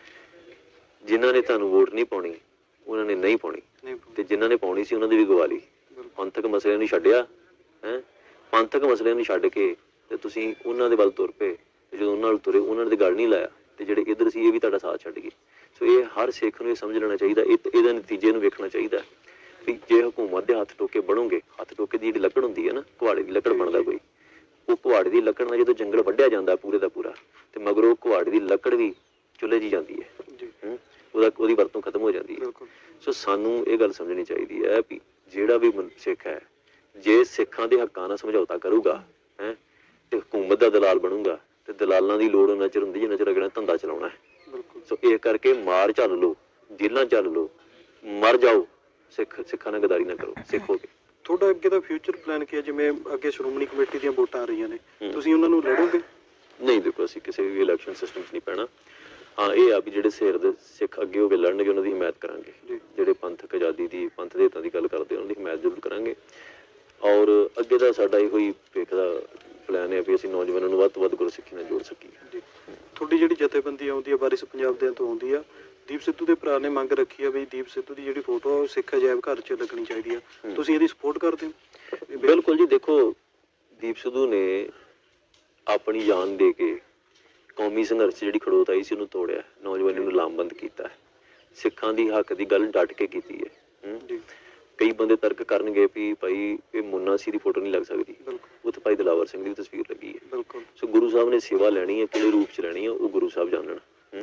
A: ਜਿਨ੍ਹਾਂ ਨੇ ਤੁਹਾਨੂੰ ਵੋਟ ਨਹੀਂ ਪਾਉਣੀ ਉਹਨਾਂ ਨੇ ਨਹੀਂ ਪਾਉਣੀ, ਤੇ ਜਿਨ੍ਹਾਂ ਨੇ ਪਾਉਣੀ ਸੀ ਉਹਨਾਂ ਦੀ ਵੀ ਗਵਾ ਲਈ। ਪੰਥਕ ਮਸਲਿਆਂ ਨੂੰ ਛੱਡਿਆ ਹੈਂ, ਪੰਥਕ ਮਸਲਿਆਂ ਨੂੰ ਛੱਡ ਕੇ ਤੇ ਤੁਸੀਂ ਉਹਨਾਂ ਦੇ ਵੱਲ ਤੁਰ ਪਏ। ਜਦੋਂ ਉਹਨਾਂ ਨਾਲ ਤੁਰੇ ਉਹਨਾਂ ਨੇ ਤੇ ਗੱਲ ਨਹੀਂ ਲਾਇਆ, ਤੇ ਜਿਹੜੇ ਇੱਧਰ ਸੀ ਇਹ ਵੀ ਤੁਹਾਡਾ ਸਾਥ ਛੱਡ ਗਏ। ਸੋ ਇਹ ਹਰ ਸਿੱਖ ਨੂੰ ਇਹ ਸਮਝ ਲੈਣਾ ਚਾਹੀਦਾ, ਇਹ ਇਹਦੇ ਨਤੀਜੇ ਨੂੰ ਵੇਖਣਾ ਚਾਹੀਦਾ ਵੀ ਜੇ ਹਕੂਮਤ ਦੇ ਹੱਥ ਟੋਕੇ ਬਣੋਗੇ, ਹੱਥ ਟੋਕੇ ਦੀ ਜਿਹੜੀ ਲੱਕੜ ਹੁੰਦੀ ਹੈ ਨਾ, ਕੁਹਾੜੇ ਦੀ ਲੱਕੜ ਬਣਦਾ ਕੋਈ, ਉਹ ਕੁਹਾੜੇ ਦੀ ਲੱਕੜ ਨਾਲ ਜਦੋਂ ਜੰਗਲ ਵੱਢਿਆ ਜਾਂਦਾ ਪੂਰੇ ਦਾ ਪੂਰਾ, ਤੇ ਮਗਰੋਂ ਕੁਹਾੜੇ ਦੀ ਲੱਕੜ ਵੀ ਚੁੱਲ੍ਹੇ 'ਚ ਜਾਂਦੀ ਹੈ। ਹੂੰ, ਉਹਦਾ ਉਹਦੀ ਵਰਤੋਂ ਖਤਮ ਹੋ ਜਾਂਦੀ ਹੈ। ਸੋ ਸਾਨੂੰ ਇਹ ਗੱਲ ਸਮਝਣੀ ਚਾਹੀਦੀ ਹੈ ਵੀ ਜਿਹੜਾ ਵੀ ਸਿੱਖ ਹੈ, ਜੇ ਸਿੱਖਾਂ ਦੇ ਹੱਕਾਂ ਨਾਲ ਸਮਝੌਤਾ ਕਰੂਗਾ ਹੈਂ ਤੇ ਹਕੂਮਤ ਦਾ ਦਲਾਲ ਬਣੂਗਾ, ਤੇ ਦਲਾਲਾਂ ਦੀ ਲੋੜ ਉਹਨਾਂ ਚਿਰ ਹੁੰਦੀ ਜਿੰਨਾ ਚਿਰ ਅਗਲਾ ਧੰਦਾ ਚਲਾਉਣਾ ਹੈ। ਸੋ ਇਹ ਕਰਕੇ ਮਾਰ ਝੱਲ ਲਓ, ਜੇਲਾਂ ਚੱਲ ਲਓ, ਮਰ ਜਾਓ, ਸਿੱਖ ਸਿੱਖਾਂ ਨਾਲ ਗਦਾਰੀ ਨਾ ਕਰੋ, ਸਿੱਖ ਹੋ ਕੇ।
B: ਤੁਹਾਡਾ ਅੱਗੇ ਦਾ ਫਿਊਚਰ ਪਲਾਨ ਕੀ ਹੈ? ਜਿਵੇਂ ਅੱਗੇ ਸ਼੍ਰੋਮਣੀ ਕਮੇਟੀ ਦੀਆਂ ਵੋਟਾਂ ਆ ਰਹੀਆਂ ਨੇ, ਤੁਸੀਂ ਉਹਨਾਂ ਨੂੰ ਲੜੋਗੇ?
A: ਨਹੀਂ, ਦੇਖੋ ਅਸੀਂ ਕਿਸੇ ਵੀ ਇਲੈਕਸ਼ਨ ਸਿਸਟਮ 'ਚ ਨਹੀਂ ਪੈਣਾ। ਹਾਂ, ਇਹ ਆ ਵੀ ਜਿਹੜੇ ਸਿਰ ਦੇ ਸਿੱਖ ਅੱਗੇ ਹੋ ਕੇ ਲੜਨਗੇ ਉਹਨਾਂ ਦੀ ਹਮਾਇਤ ਕਰਾਂਗੇ। ਜਿਹੜੇ ਪੰਥਕ ਆਜ਼ਾਦੀ ਦੀ, ਪੰਥ ਦੇ ਹਿੱਤਾਂ ਦੀ ਗੱਲ ਕਰਦੇ ਉਹਨਾਂ ਦੀ ਹਮਾਇਤ ਜ਼ਰੂਰ ਕਰਾਂਗੇ। ਔਰ ਅੱਗੇ ਦਾ ਸਾਡਾ ਇਹੋ ਹੀ ਵੇਖਦਾ ਪਲਾਨ ਹੈ ਵੀ ਅਸੀਂ ਨੌਜਵਾਨਾਂ ਨੂੰ ਵੱਧ ਤੋਂ ਵੱਧ ਗੁਰਸਿੱਖੀ ਨਾਲ ਜੋੜ ਸਕੀਏ।
B: ਤੁਹਾਡੀ ਜਿਹੜੀ ਜਥੇਬੰਦੀ ਆਉਂਦੀ ਹੈ ਵਾਰਿਸ ਪੰਜਾਬ ਦੇ ਤੋਂ ਆਉਂਦੀ ਆ, ਦੀਪ ਸਿੱਧੂ ਦੇ ਭਰਾ ਨੇ ਮੰਗ ਰੱਖੀ ਆ ਵੀ ਦੀਪ ਸਿੱਧੂ ਦੀ ਜਿਹੜੀ ਫੋਟੋ ਉਹ ਸਿੱਖ ਅਜਾਇਬ ਘਰ 'ਚ ਲੱਗਣੀ ਚਾਹੀਦੀ ਆ, ਤੁਸੀਂ ਇਹਦੀ ਸਪੋਰਟ ਕਰਦੇ ਹੋ?
A: ਬਿਲਕੁਲ ਜੀ। ਦੇਖੋ, ਦੀਪ ਸਿੱਧੂ ਨੇ ਆਪਣੀ ਜਾਨ ਦੇ ਕੇ ਕੌਮੀ ਸੰਘਰਸ਼ ਜਿਹੜੀ ਖੜੋਤ ਆਈ ਸੀ ਉਹਨੂੰ ਤੋੜਿਆ, ਨੌਜਵਾਨੀ ਨੂੰ ਲਾਮਬੰਦ ਕੀਤਾ, ਸਿੱਖਾਂ ਦੀ ਹੱਕ ਦੀ ਗੱਲ ਡਟ ਕੇ ਕੀਤੀ ਹੈ। ਕਈ ਬੰਦੇ ਤਰਕ ਕਰਨਗੇ ਵੀ ਭਾਈ ਇਹ ਮੁੰਨਾ ਸੀ ਦੀ ਫੋਟੋ ਨਹੀਂ ਲੱਗ ਸਕਦੀ, ਉੱਥੇ ਭਾਈ ਦਿਲਾਵਰ ਸਿੰਘ ਦੀ ਤਸਵੀਰ ਲੱਗੀ ਹੈ। ਸੋ ਗੁਰੂ ਸਾਹਿਬ ਨੇ ਸੇਵਾ ਲੈਣੀ ਹੈ, ਕਿਹੜੇ ਰੂਪ 'ਚ ਲੈਣੀ ਹੈ ਉਹ ਗੁਰੂ ਸਾਹਿਬ ਜਾਣਨ।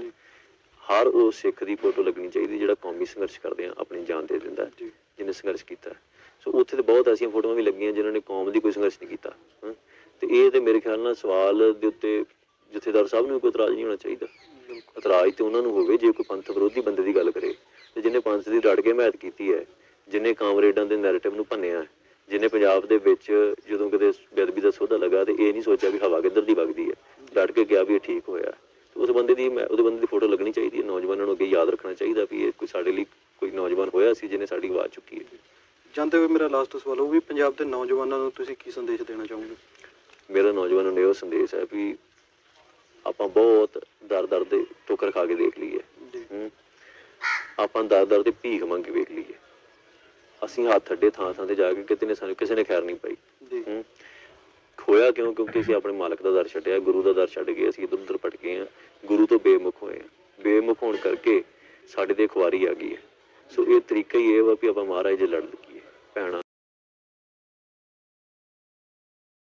A: ਹਰ ਉਹ ਸਿੱਖ ਦੀ ਫੋਟੋ ਲੱਗਣੀ ਚਾਹੀਦੀ ਜਿਹੜਾ ਕੌਮੀ ਸੰਘਰਸ਼ ਕਰਦੇ ਆ, ਆਪਣੀ ਜਾਨ ਦੇ ਦਿੰਦਾ, ਜਿਹਨੇ ਸੰਘਰਸ਼ ਕੀਤਾ। ਸੋ ਉੱਥੇ ਤਾਂ ਬਹੁਤ ਐਸੀਆਂ ਫੋਟੋਆਂ ਵੀ ਲੱਗੀਆਂ ਜਿਨ੍ਹਾਂ ਨੇ ਕੌਮ ਦੀ ਕੋਈ ਸੰਘਰਸ਼ ਨਹੀਂ ਕੀਤਾ। ਤੇ ਇਹ ਤੇ ਮੇਰੇ ਖਿਆਲ ਨਾਲ ਸਵਾਲ ਦੇ ਉੱਤੇ ਜਥੇਦਾਰ ਸਾਹਿਬ ਨੂੰ ਕੋਈ ਇਤਰਾਜ਼ ਨਹੀਂ ਹੋਣਾ ਚਾਹੀਦਾ। ਇਤਰਾਜ਼ ਤੇ ਉਹਨਾਂ ਨੂੰ ਹੋਵੇ ਜੇ ਕੋਈ ਪੰਥ ਵਿਰੋਧੀ ਬੰਦੇ ਦੀ ਗੱਲ ਕਰੇ, ਤੇ ਜਿਹਨੇ ਪੰਥ ਦੀ ਡਟ ਕੇ ਹਮਾਇਤ ਕੀਤੀ ਹੈ, ਜਿਹਨੇ ਕਾਮਰੇਡਾਂ ਦੇ ਨੈਰੇਟਿਵ ਨੂੰ ਭੰਨਿਆ, ਜਿਹਨੇ ਪੰਜਾਬ ਦੇ ਵਿੱਚ ਜਦੋਂ ਕਿਤੇ ਬੇਅਦਬੀ ਦਾ ਸੋਧਾ ਲੱਗਾ ਤੇ ਇਹ ਨਹੀਂ ਸੋਚਿਆ ਵੀ ਹਵਾ ਕਿੱਧਰ ਦੀ ਵਗਦੀ ਹੈ, ਡਟ ਕੇ ਗਿਆ ਵੀ ਇਹ ਠੀਕ ਹੋਇਆ, ਤੇ ਉਸ ਬੰਦੇ ਦੀ ਉਹਦੇ ਬੰਦੇ ਦੀ ਫੋਟੋ ਲੱਗਣੀ ਚਾਹੀਦੀ ਹੈ। ਨੌਜਵਾਨਾਂ ਨੂੰ ਅੱਗੇ ਯਾਦ ਰੱਖਣਾ ਚਾਹੀਦਾ ਵੀ ਇਹ ਕੋਈ ਸਾਡੇ ਲਈ ਕੋਈ ਨੌਜਵਾਨ ਹੋਇਆ ਸੀ ਜਿਹਨੇ ਸਾਡੀ ਆਵਾਜ਼ ਚੁੱਕੀ ਹੈ।
B: ਜਾਂਦੇ ਹੋਏ ਮੇਰਾ ਲਾਸਟ ਸਵਾਲ ਉਹ ਵੀ ਪੰਜਾਬ ਦੇ ਨੌਜਵਾਨਾਂ ਨੂੰ ਤੁਸੀਂ ਕੀ ਸੰਦੇਸ਼ ਦੇਣਾ ਚਾਹੋਗੇ?
A: ਮੇਰਾ ਨੌਜਵਾਨਾਂ ਨੂੰ ਇਹੋ ਸੰਦੇਸ਼ ਹੈ ਵੀ ਆਪਾਂ ਬਹੁਤ ਦਰ ਦਰ ਦੇ ਠੋਕਰ ਖਾ ਕੇ ਦੇਖ ਲਈਏ, ਆਪਾਂ ਦਰ ਦਰ ਦੇ ਭੀਖ ਮੰਗ ਕੇ ਵੇਖ ਲਈਏ, ਅਸੀਂ ਹੱਥ ਅੱਡੇ ਥਾਂ ਥਾਂ ਤੇ ਜਾ ਕੇ ਕਿਤੇ ਨੇ ਸਾਨੂੰ ਕਿਸੇ ਨੇ ਖੈਰ ਨਹੀਂ ਪਾਈ। ਹੂੰ, ਹੋਇਆ ਕਿਉਂ? ਕਿਉਂਕਿ ਅਸੀਂ ਆਪਣੇ ਮਾਲਕ ਦਾ ਦਰ ਛੱਡਿਆ, ਗੁਰੂ ਦਾ ਦਰ ਛੱਡ ਕੇ ਅਸੀਂ ਇੱਧਰ ਉੱਧਰ ਭਟਕੇ ਹਾਂ, ਗੁਰੂ ਤੋਂ ਬੇਮੁਖ ਹੋਏ ਹਾਂ। ਬੇਮੁਖ ਹੋਣ ਕਰਕੇ ਸਾਡੇ ਤੇ ਖੁਆਰੀ ਆ ਗਈ ਹੈ। ਸੋ ਇਹ ਤਰੀਕਾ ਹੀ ਇਹ ਵਾ ਵੀ ਆਪਾਂ ਮਹਾਰਾਜ ਜੇ ਲੜ ਲਈਏ ਭੈਣਾਂ